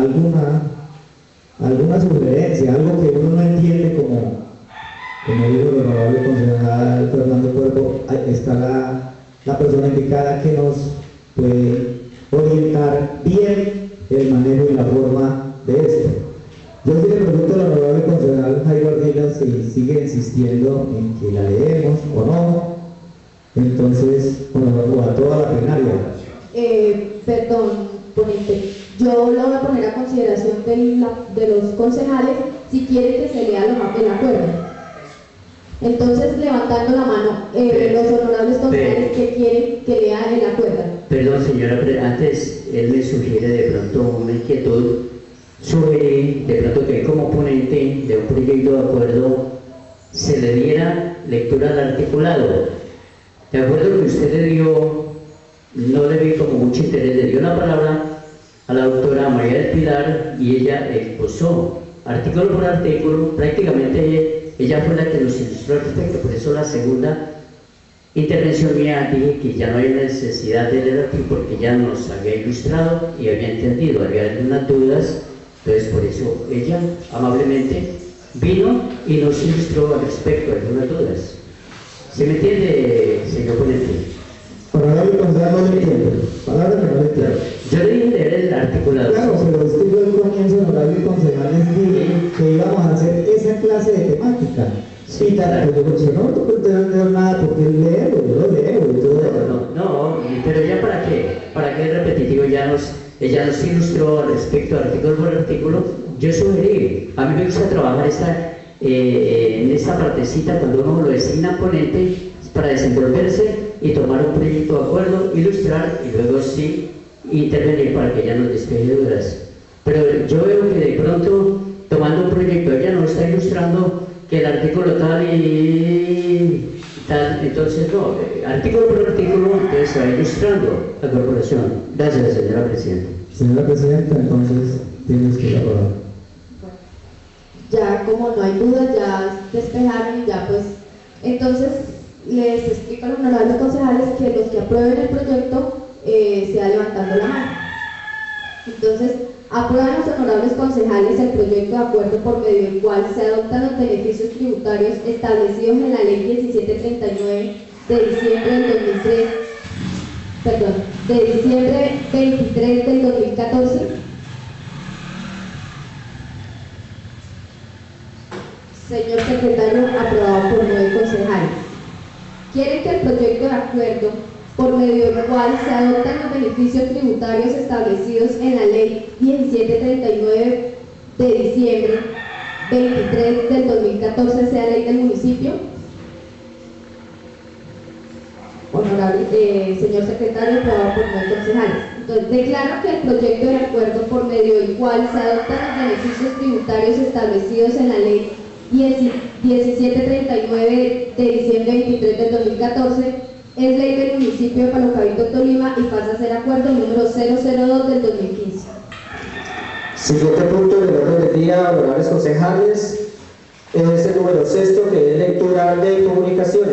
alguna sugerencia, algo que uno no entiende, como dijo el honorable concejal Fernando Cuervo, está la persona indicada que nos puede orientar bien el manejo y la forma de esto. Yo sí le pregunto al honorable concejal Jairo Ardila si sigue insistiendo en que la leemos o no, entonces, o a toda la plenaria. Perdón, ponente, yo lo voy a poner a consideración de los concejales si quieren que se lea el acuerdo. Entonces, levantando la mano, los honorables concejales que quieren que lea el acuerdo. Perdón, señora, pero antes él me sugiere de pronto una inquietud. Sugerí de pronto que como ponente de un proyecto de acuerdo se le diera lectura al articulado. De acuerdo que usted le dio, no le vi como mucho interés, le dio la palabra a la doctora María del Pilar y ella expuso artículo por artículo, prácticamente ella fue la que nos ilustró al respecto. Por eso la segunda intervención mía dije que ya no hay necesidad de leer aquí porque ya nos había ilustrado y había entendido, había algunas dudas. Entonces por eso ella amablemente vino y nos ilustró al respecto de algunas dudas. ¿Se me entiende, señor ponente? Honorable concejal, no le entiendo. Palabra que no le entiendo. Yo le dije leer el articulado. Claro, pero es que yo al comienzo, honorable concejal, les dije que íbamos a hacer esa clase de temática. Sí, claro. Yo no tengo nada porque leerlo, yo lo leo y todo eso. No, pero ya para qué es repetitivo, ella nos ilustró al respecto, artículo por artículo. Yo sugerí, a mí me gusta trabajar en esta partecita cuando uno lo designa ponente para desenvolverse y tomar un proyecto de acuerdo, ilustrar y luego sí intervenir para que ella nos despeje dudas. Pero yo veo que de pronto, tomando un proyecto, ella nos está ilustrando que el artículo tal y tal, entonces no, artículo por artículo, entonces se va ilustrando la corporación. Gracias, señora presidenta. Señora presidenta, entonces tienes que aprobar. Ya como no hay dudas, ya despejaron y ya pues, entonces les explico a los honorables concejales que los que aprueben el proyecto sea levantando la mano. Entonces, aprueban los honorables concejales el proyecto de acuerdo por medio del cual se adoptan los beneficios tributarios establecidos en la Ley 1739 de diciembre del 2003, de diciembre 23 del 2014. Señor secretario, aprobado por 9 concejales. Quieren que el proyecto de acuerdo por medio del cual se adoptan los beneficios tributarios establecidos en la Ley 1739 de diciembre 23 del 2014 sea ley del municipio. Honorable señor secretario, aprobado por 9 concejales. Entonces, declaro que el proyecto de acuerdo por medio del cual se adoptan los beneficios tributarios establecidos en la Ley 1739 de diciembre 23 del 2014 es ley del municipio de Palo Cabito, Tolima, y pasa a ser acuerdo número 002 del 2015. Siguiente punto del orden del día, honorables concejales, es el número 6, que es lectura de comunicaciones.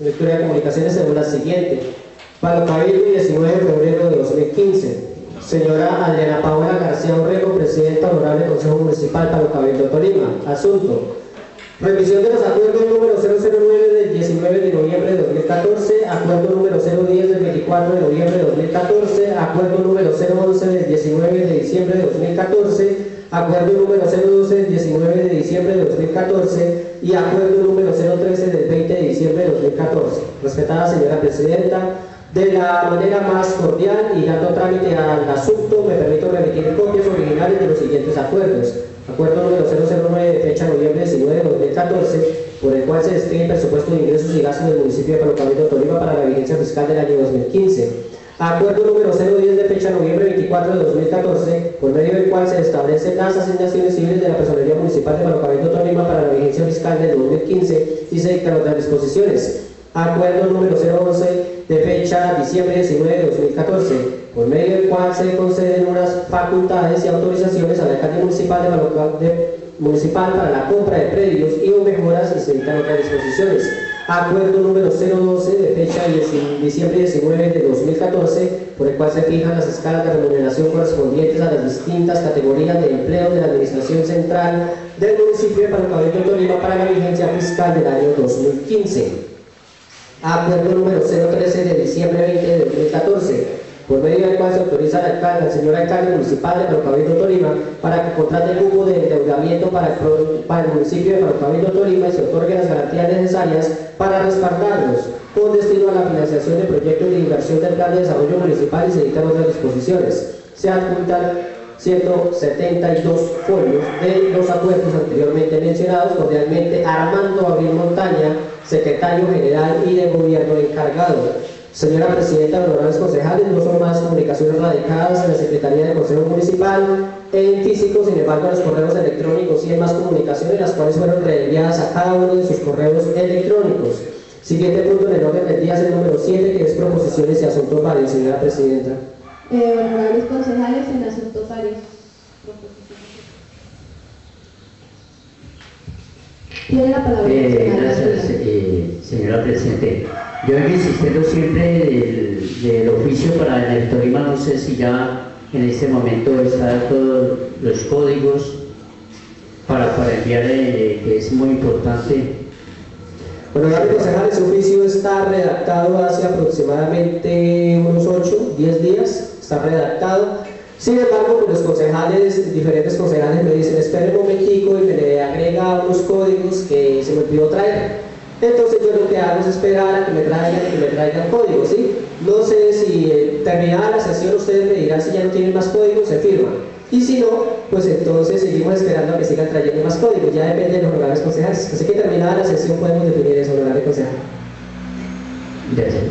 Lectura de comunicaciones según la siguiente. Palo Cabildo, 19 de febrero de 2015. Señora Adriana Paola García Urrego, Presidenta Honorable Consejo Municipal Palo Cabildo, Tolima. Asunto: revisión de los acuerdos número 009 del 19 de noviembre de 2014, acuerdo número 010 del 24 de noviembre de 2014, acuerdo número 011 del 19 de diciembre de 2014, acuerdo número 012 del 19 de diciembre de 2014 y acuerdo número 013 del 20 de diciembre de 2014. Respetada señora Presidenta, de la manera más cordial y dando trámite al asunto, me permito remitir copias originales de los siguientes acuerdos. Acuerdo número 009 de fecha noviembre 19 de 2014, por el cual se destina el presupuesto de ingresos y gastos del municipio de Palo Cabildo, Tolima para la vigencia fiscal del año 2015. Acuerdo número 010 de fecha noviembre 24 de 2014, por medio del cual se establecen las asignaciones civiles de la Personería Municipal de Palo Cabildo, Tolima para la vigencia fiscal del 2015 y se dictan otras disposiciones. Acuerdo número 011 de fecha diciembre 19 de 2014, por medio del cual se conceden unas facultades y autorizaciones al alcalde municipal de Palo Municipal para la compra de predios y o mejoras y se dictan otras disposiciones. Acuerdo número 012 de fecha diciembre 19 de 2014, por el cual se fijan las escalas de remuneración correspondientes a las distintas categorías de empleo de la Administración Central del municipio de Palo Cabildo, Tolima para la vigencia fiscal del año 2015. Acuerdo número 013 de diciembre 20 de 2014, por medio del cual se autoriza al señor alcalde municipal de Palo Cabildo, Tolima para que contrate el cupo de endeudamiento para el municipio de Palo Cabildo, Tolima y se otorguen las garantías necesarias para respaldarlos con destino a la financiación de proyectos de inversión del plan de desarrollo municipal y se dictan otras disposiciones. Se adjuntan 172 folios de los acuerdos anteriormente mencionados. Cordialmente, Armando Abril Montaña, secretario general y de gobierno encargado. Señora Presidenta, honorables concejales, no son más comunicaciones radicadas en la Secretaría del Consejo Municipal en físico, sin embargo, en los correos electrónicos y en más comunicaciones, las cuales fueron reenviadas a cada uno de sus correos electrónicos. Siguiente punto en el orden del día es el número 7, que es proposiciones y asuntos varios, señora Presidenta. Honorables concejales, en asuntos varios. Tiene la palabra. Gracias, señora Presidente. Yo vengo insistiendo siempre del oficio para el Tolima, no sé si ya en este momento están todos los códigos para enviar, que es muy importante. Bueno, honorables concejales, su oficio está redactado hace aproximadamente unos 8, 10 días, está redactado. Sin embargo, pues los concejales, diferentes concejales me dicen, espere un momentico y me le agrega unos códigos que se me olvidó traer. Entonces yo lo que hago es esperar a que me traigan códigos, ¿sí? No sé si terminada la sesión ustedes me dirán si ya no tienen más códigos, se firman. Y si no, pues entonces seguimos esperando a que sigan trayendo más códigos, ya depende de los honorables concejales. Así que terminada la sesión podemos definir eso, honorable concejal. Gracias.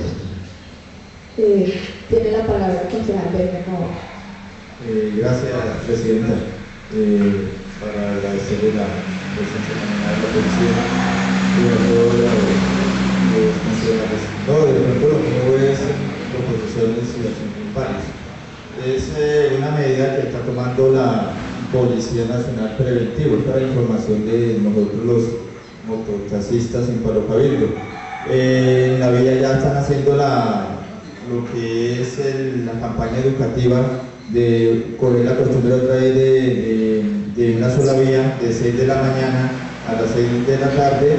Tiene la palabra el concejal Bermejo. Gracias, Presidenta. Para agradecerle la presencia de la policía y a todos los funcionarios. No, de pronto lo mío es proposiciones y asuntos varios. Es una medida que está tomando la Policía Nacional Preventiva para información de nosotros los mototaxistas en Palo Cabildo. En la vía ya están haciendo lo que es la campaña educativa de correr la costumbre otra vez de una sola vía, de 6 de la mañana a las 6 de la tarde.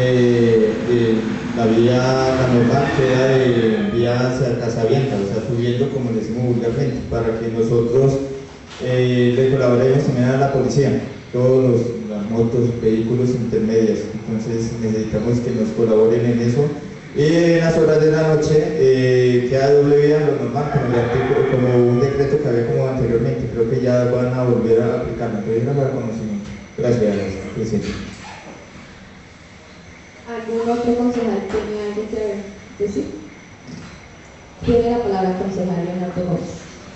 La vía, la normal, queda de vía hacia Casabianca, o sea, subiendo, como decimos vulgarmente, para que nosotros le colaboremos también a la policía, todos las motos, vehículos intermedios. Entonces necesitamos que nos colaboren en eso. Y en las horas de la noche queda doble vía, lo normal, como un decreto que había como anteriormente. Creo que ya van a volver a aplicarlo, entonces no para conocimiento. Gracias, presidente. ¿Algún otro concejal tiene algo que decir? Tiene la palabra el concejal Leonardo Gómez.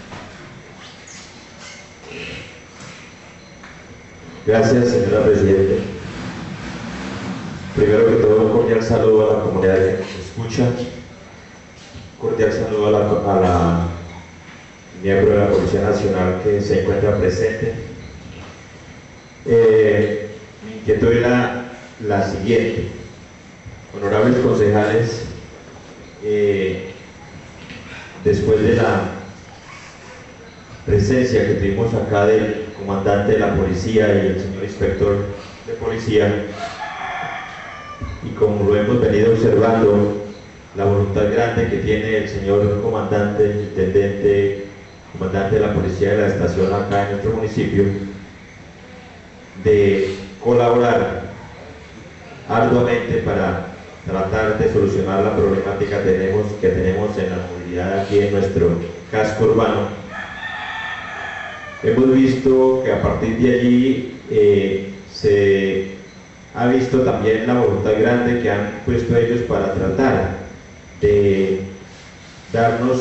Gracias, señora Presidenta. Primero que todo, un cordial saludo a la comunidad que nos escucha, cordial saludo a la miembro de la Policía Nacional que se encuentra presente. Mi inquietud era la siguiente. Honorables concejales, después de la presencia que tuvimos acá del comandante de la policía y el señor inspector de policía, y como lo hemos venido observando, la voluntad grande que tiene el señor comandante, intendente, comandante de la policía de la estación acá en nuestro municipio, de colaborar arduamente para tratar de solucionar la problemática que tenemos en la movilidad aquí en nuestro casco urbano. Hemos visto que a partir de allí se ha visto también la voluntad grande que han puesto ellos para tratar de darnos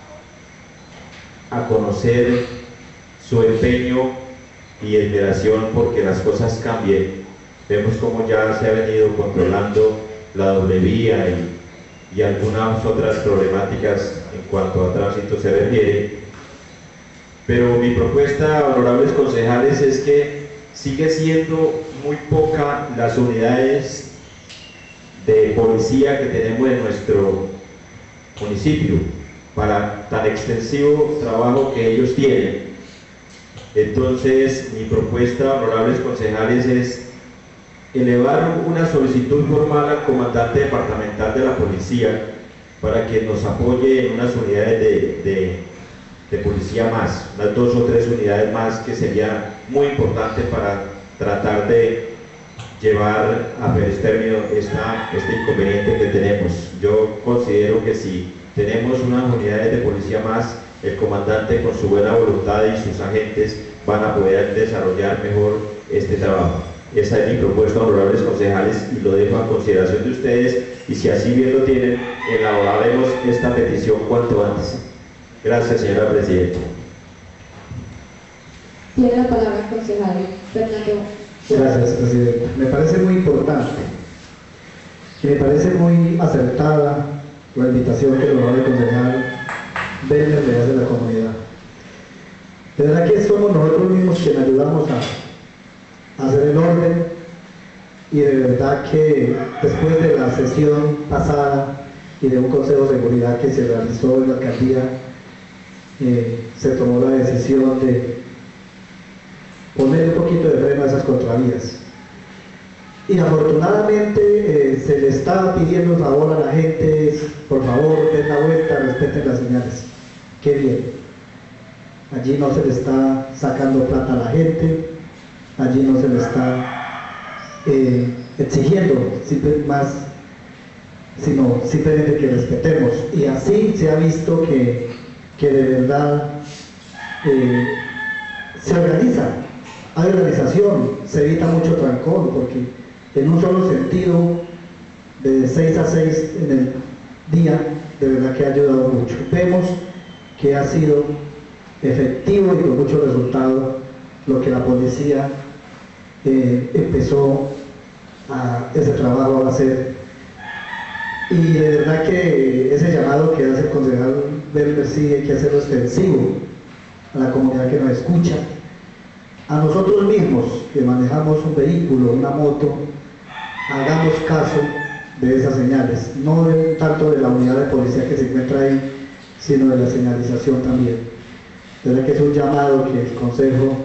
a conocer su empeño y esmeración porque las cosas cambien. Vemos cómo ya se ha venido controlando la doble vía y algunas otras problemáticas en cuanto a tránsito se refiere. Pero mi propuesta, honorables concejales, es que sigue siendo muy poca las unidades de policía que tenemos en nuestro municipio para tan extensivo trabajo que ellos tienen. Entonces, mi propuesta, honorables concejales, es elevar una solicitud formal al comandante departamental de la policía para que nos apoye en unas unidades de policía más, unas 2 o 3 unidades más, que sería muy importante para tratar de llevar a feliz término este inconveniente que tenemos. Yo considero que si tenemos unas unidades de policía más, el comandante con su buena voluntad y sus agentes van a poder desarrollar mejor este trabajo. Esa es mi propuesta, honorables concejales, y lo dejo a consideración de ustedes, y si así bien lo tienen, elaboraremos esta petición cuanto antes. Gracias, señora presidenta. Tiene la palabra el concejal Fernando. Gracias, presidente. Me parece muy importante y me parece muy acertada la invitación que el honorable concejal Belmer le hace a la comunidad. De verdad que somos nosotros mismos quienes ayudamos a hacer el orden, y de verdad que después de la sesión pasada y de un consejo de seguridad que se realizó en la alcaldía, se tomó la decisión de poner un poquito de freno a esas contravías. Y afortunadamente se le estaba pidiendo un favor a la gente: por favor, den la vuelta, respeten las señales. Qué bien. Allí no se le está sacando plata a la gente, allí no se le está exigiendo más, sino simplemente que respetemos. Y así se ha visto que de verdad se organiza, hay organización, se evita mucho trancón, porque en un solo sentido, de 6 a 6 en el día, de verdad que ha ayudado mucho. Vemos que ha sido efectivo y con mucho resultado lo que la policía empezó ese trabajo a hacer. Y de verdad que ese llamado que hace el concejal Belmer sí hay que hacerlo extensivo a la comunidad que nos escucha, a nosotros mismos que manejamos un vehículo, una moto. Hagamos caso de esas señales, no tanto de la unidad de policía que se encuentra ahí, sino de la señalización también. De verdad que es un llamado que el consejo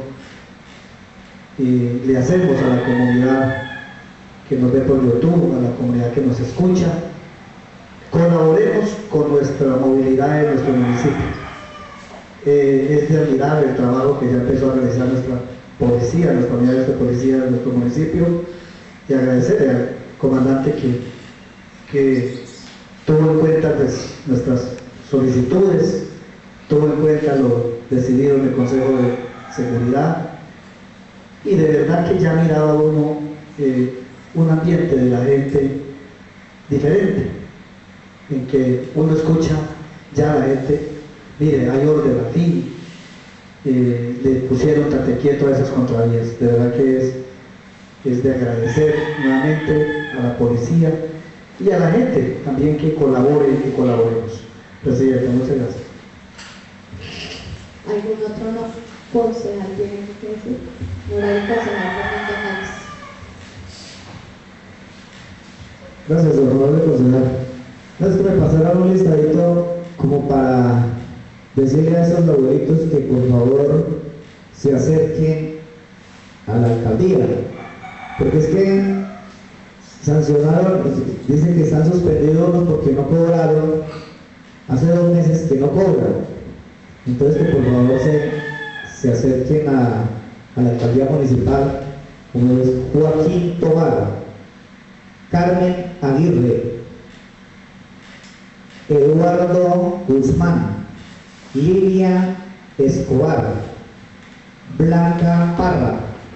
le hacemos a la comunidad que nos ve por YouTube, a la comunidad que nos escucha. Colaboremos con nuestra movilidad en nuestro municipio. Es de admirar el trabajo que ya empezó a realizar nuestra policía, nuestra unidad de policía de nuestro municipio, y agradecerle al comandante que tuvo en cuenta pues, nuestras solicitudes, tuvo en cuenta lo decidido en el Consejo de Seguridad, y de verdad que ya miraba uno un ambiente de la gente diferente, en que uno escucha ya a la gente: mire, hay orden aquí, le pusieron tate quieto a esas contravías. De verdad que es de agradecer nuevamente a la policía y a la gente también que colabore y que colaboremos. Presidente, muchas gracias. ¿Algún otro concejal tiene que decir? No era el concejal Fernando Hernández. Gracias, honorable concejal. No, es que me pasaron un listadito como para decirle a esos abuelitos que por favor se acerquen a la alcaldía, porque es que sancionaron, dicen que están suspendidos unos porque no cobraron, hace 2 meses que no cobran, entonces que por favor se acerquen a la alcaldía municipal, como es Joaquín Tobar, Carmen Aguirre, Eduardo Guzmán, Lilia Escobar, Blanca Parra,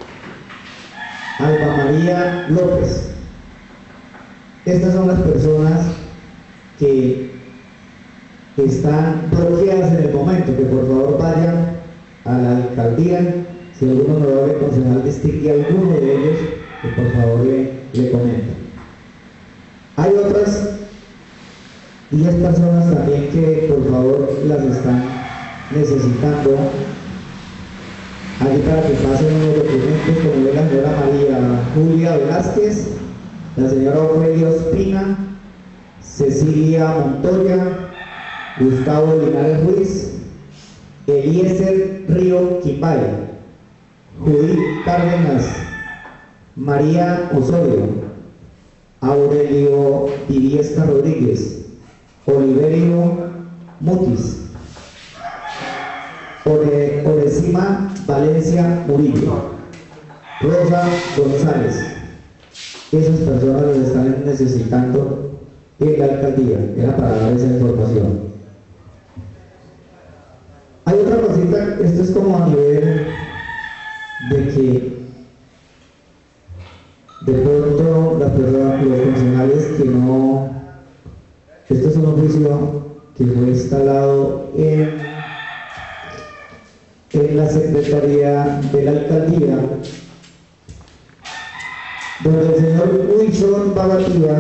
Alba María López. Estas son las personas que están bloqueadas en el momento, que por favor vayan a la alcaldía. Si algún honorable concejal distingue a alguno de ellos, que por favor le comenten. Hay otras 10 personas también que por favor las están necesitando allí para que pasen unos documentos, como es la señora María Julia Velázquez, la señora Ofelia Ospina, Cecilia Montoya, Gustavo Linares Ruiz, Eliezer Río Quimbay, Judith Cárdenas, María Osorio, Aurelio Viviesca Rodríguez, Oliverio Mutis, Oresima Valencia Murillo, Rosa González. Esas personas las están necesitando en la alcaldía. Era para dar esa información. Hay otra cosita, esto es como a nivel de que de pronto las personas, los funcionarios que no, esto es un oficio que fue instalado en la Secretaría de la Alcaldía, donde el señor Wilson Bagativa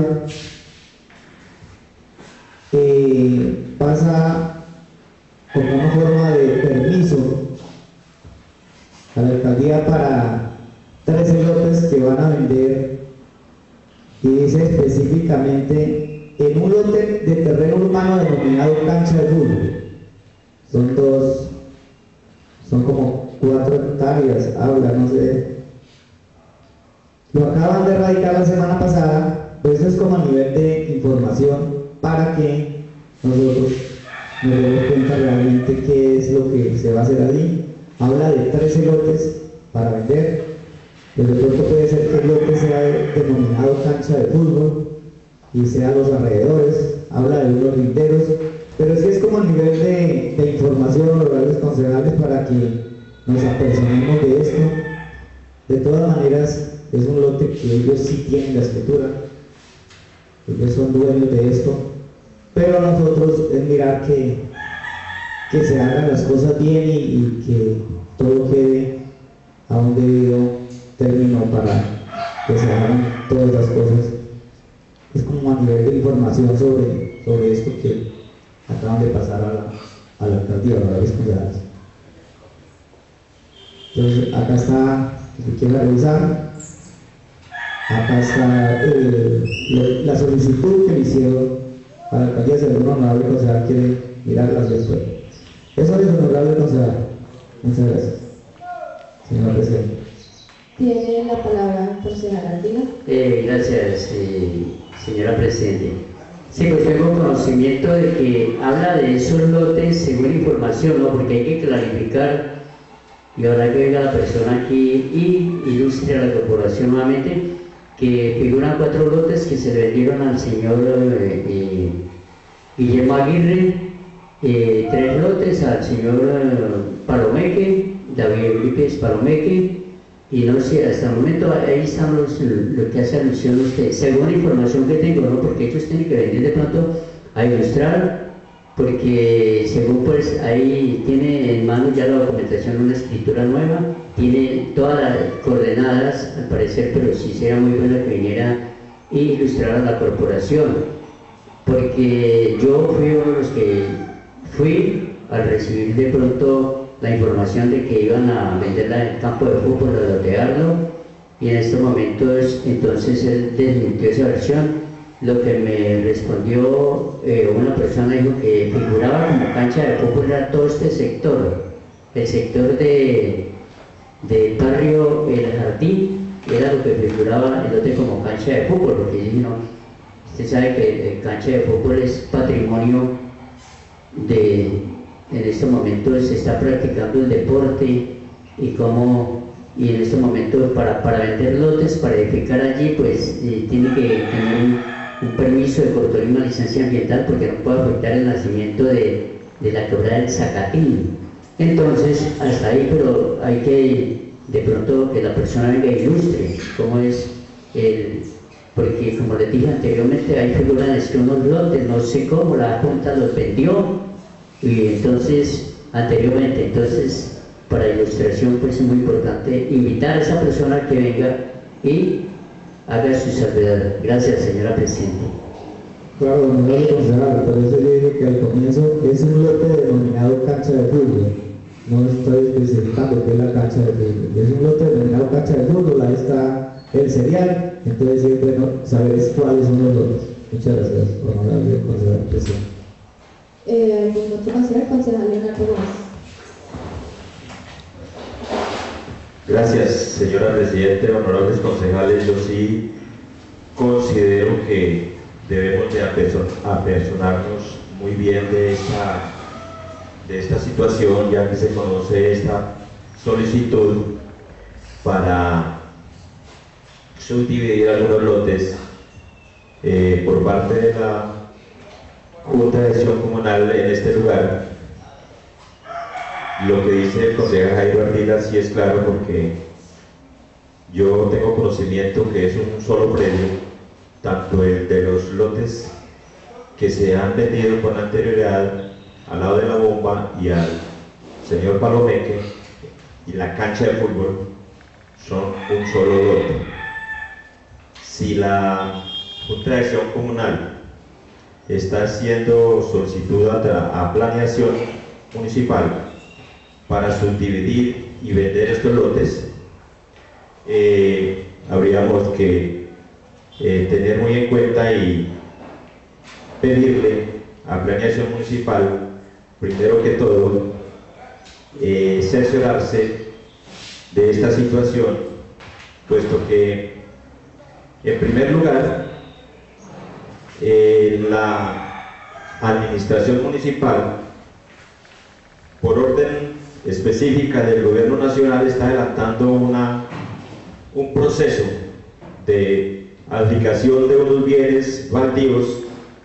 pasa como una forma de permiso a la alcaldía para 13 lotes que van a vender, y dice específicamente en un lote de terreno urbano denominado cancha de fútbol. Son como 4 hectáreas, habla, no sé. Lo acaban de erradicar la semana pasada, pues eso es como a nivel de información para que nosotros nos demos cuenta realmente qué es lo que se va a hacer allí. Habla de 13 lotes para vender, pero de pronto puede ser que el lote sea denominado cancha de fútbol y sea los alrededores, habla de unos linderos, pero sí es como a nivel de información, honorarios concejales, para que nos apersonemos de esto. De todas maneras, es un lote que ellos sí tienen la escritura, ellos son dueños de esto, pero nosotros es mirar que se hagan las cosas bien y que todo quede a un debido término para que se hagan todas las cosas. Es como a nivel de información sobre esto que acaban de pasar a la alcaldía, a las comunidades. Entonces, acá está, si quieren revisar, acá está la solicitud que le hicieron a la alcaldía. Si algún honorable concejal quiere mirarlas después. Eso es honorable concejal. Muchas gracias, señor presidente. Tiene la palabra el concejal Ardila. Gracias, señora presidente. Sí, pues tengo conocimiento de que habla de esos lotes según información, ¿no? Porque hay que clarificar, y ahora que venga la persona aquí y ilustre a la corporación nuevamente, que figuran 4 lotes que se le vendieron al señor Guillermo Aguirre, 3 lotes al señor Palomeque, David Lípez Palomeque, y no sé, hasta el momento ahí están lo que hace alusión usted, según la información que tengo, ¿no? Porque ellos tienen que venir de pronto a ilustrar, porque según pues ahí tiene en mano ya la documentación, una escritura nueva, tiene todas las coordenadas al parecer, pero sí sería muy bueno que viniera e ilustrar a la corporación, porque yo fui uno de los que fui al recibir de pronto la información de que iban a venderla en el campo de fútbol, a lotearlo, y en estos momentos entonces él desmintió esa versión lo que me respondió una persona dijo que figuraba como cancha de fútbol era todo este sector, el sector del barrio El Jardín, era lo que figuraba el lote como cancha de fútbol, porque dije, no, usted sabe que cancha de fútbol es patrimonio en este momento se está practicando el deporte y en este momento para vender lotes, para edificar allí, pues tiene que tener un permiso de cortolima, licencia ambiental, porque no puede afectar el nacimiento de la quebrada del Zacatín. Entonces, hasta ahí, pero hay que de pronto que la persona venga e ilustre cómo es porque como les dije anteriormente, hay figuras de unos lotes, no sé cómo, la Junta los vendió, y entonces, anteriormente, para ilustración, pues es muy importante invitar a esa persona que venga y haga su salvedad. Gracias, señora Presidenta. Claro, honorable concejal, por eso yo dije que al comienzo es un lote denominado cancha de fútbol. No estoy especificando qué es la cancha de fútbol. Es un lote denominado cancha de fútbol, ahí está el serial, entonces es bueno saber cuáles son los lotes. Muchas gracias, honorable concejal presidente. ¿Algún otro concejal Leonardo Gómez? Gracias, señora Presidente, honorables concejales. Yo sí considero que debemos de apersonarnos muy bien de esta situación, ya que se conoce esta solicitud para subdividir algunos lotes por parte de la Junta de Acción Comunal en este lugar. Lo que dice el concejal Jairo Ardila sí es claro, porque yo tengo conocimiento que es un solo predio, tanto el de los lotes que se han vendido con anterioridad al lado de la bomba y al señor Palomeque y la cancha de fútbol son un solo lote. Si la Junta de Acción Comunal está haciendo solicitud a planeación municipal para subdividir y vender estos lotes, habríamos que tener muy en cuenta y pedirle a planeación municipal, primero que todo, cerciorarse de esta situación, puesto que, en primer lugar, la administración municipal, por orden específica del gobierno nacional, está adelantando un proceso de adjudicación de unos bienes baldíos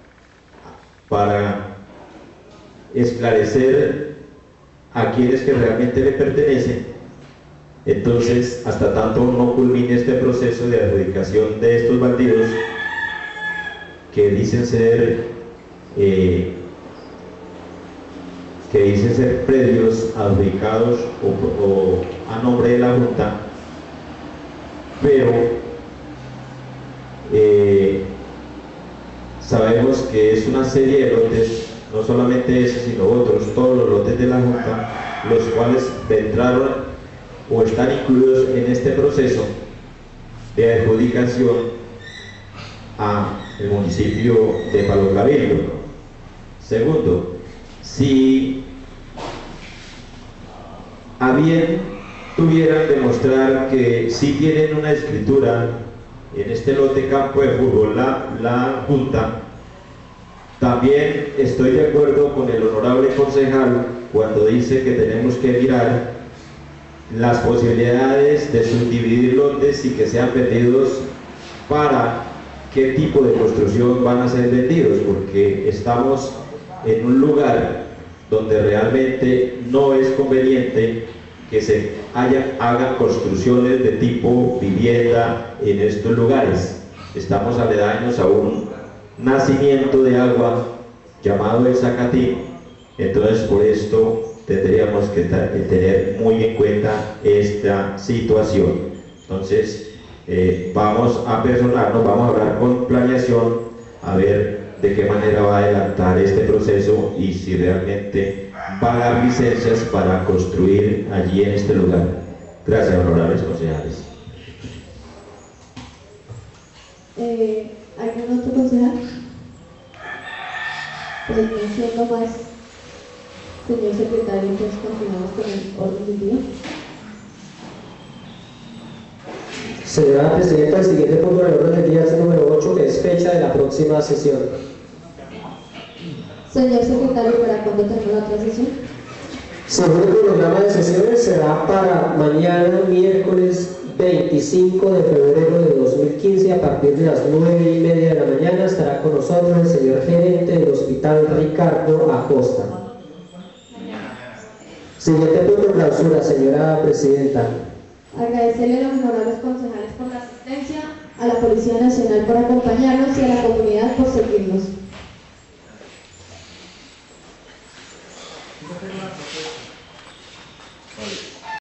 para esclarecer a quienes que realmente le pertenecen. Entonces, hasta tanto no culmine este proceso de adjudicación de estos baldíos, que dicen ser predios adjudicados o a nombre de la Junta, pero sabemos que es una serie de lotes, no solamente ese, sino otros, todos los lotes de la Junta, los cuales entraron o están incluidos en este proceso de adjudicación al municipio de Palo Cabildo. Segundo, si a bien tuvieran demostrar que sí tienen una escritura en este lote campo de fútbol, la Junta, también estoy de acuerdo con el honorable concejal cuando dice que tenemos que mirar las posibilidades de subdividir lotes y que sean vendidos para qué tipo de construcción van a ser vendidos, porque estamos en un lugar donde realmente no es conveniente que se hagan construcciones de tipo vivienda en estos lugares. Estamos aledaños a un nacimiento de agua llamado el Zacatín, entonces por esto tendríamos que tener muy en cuenta esta situación. Entonces vamos a personarnos, vamos a hablar con planeación a ver de qué manera va a adelantar este proceso y si realmente va a dar licencias para construir allí en este lugar. Gracias, honorables concejales. ¿Algún otro concejal? Pues no siendo más, señor secretario, entonces continuamos con el orden del día. Señora Presidenta, el siguiente punto del orden del día es el número 8, que es fecha de la próxima sesión. Señor secretario, ¿para cuándo tenemos la otra sesión? Según el programa de sesiones, será para mañana, miércoles 25 de febrero de 2015, a partir de las 9:30 de la mañana. Estará con nosotros el señor gerente del Hospital Ricardo Acosta. Siguiente punto, clausura, señora Presidenta. Agradecerle a los honorables concejales por la asistencia, a la Policía Nacional por acompañarnos y a la comunidad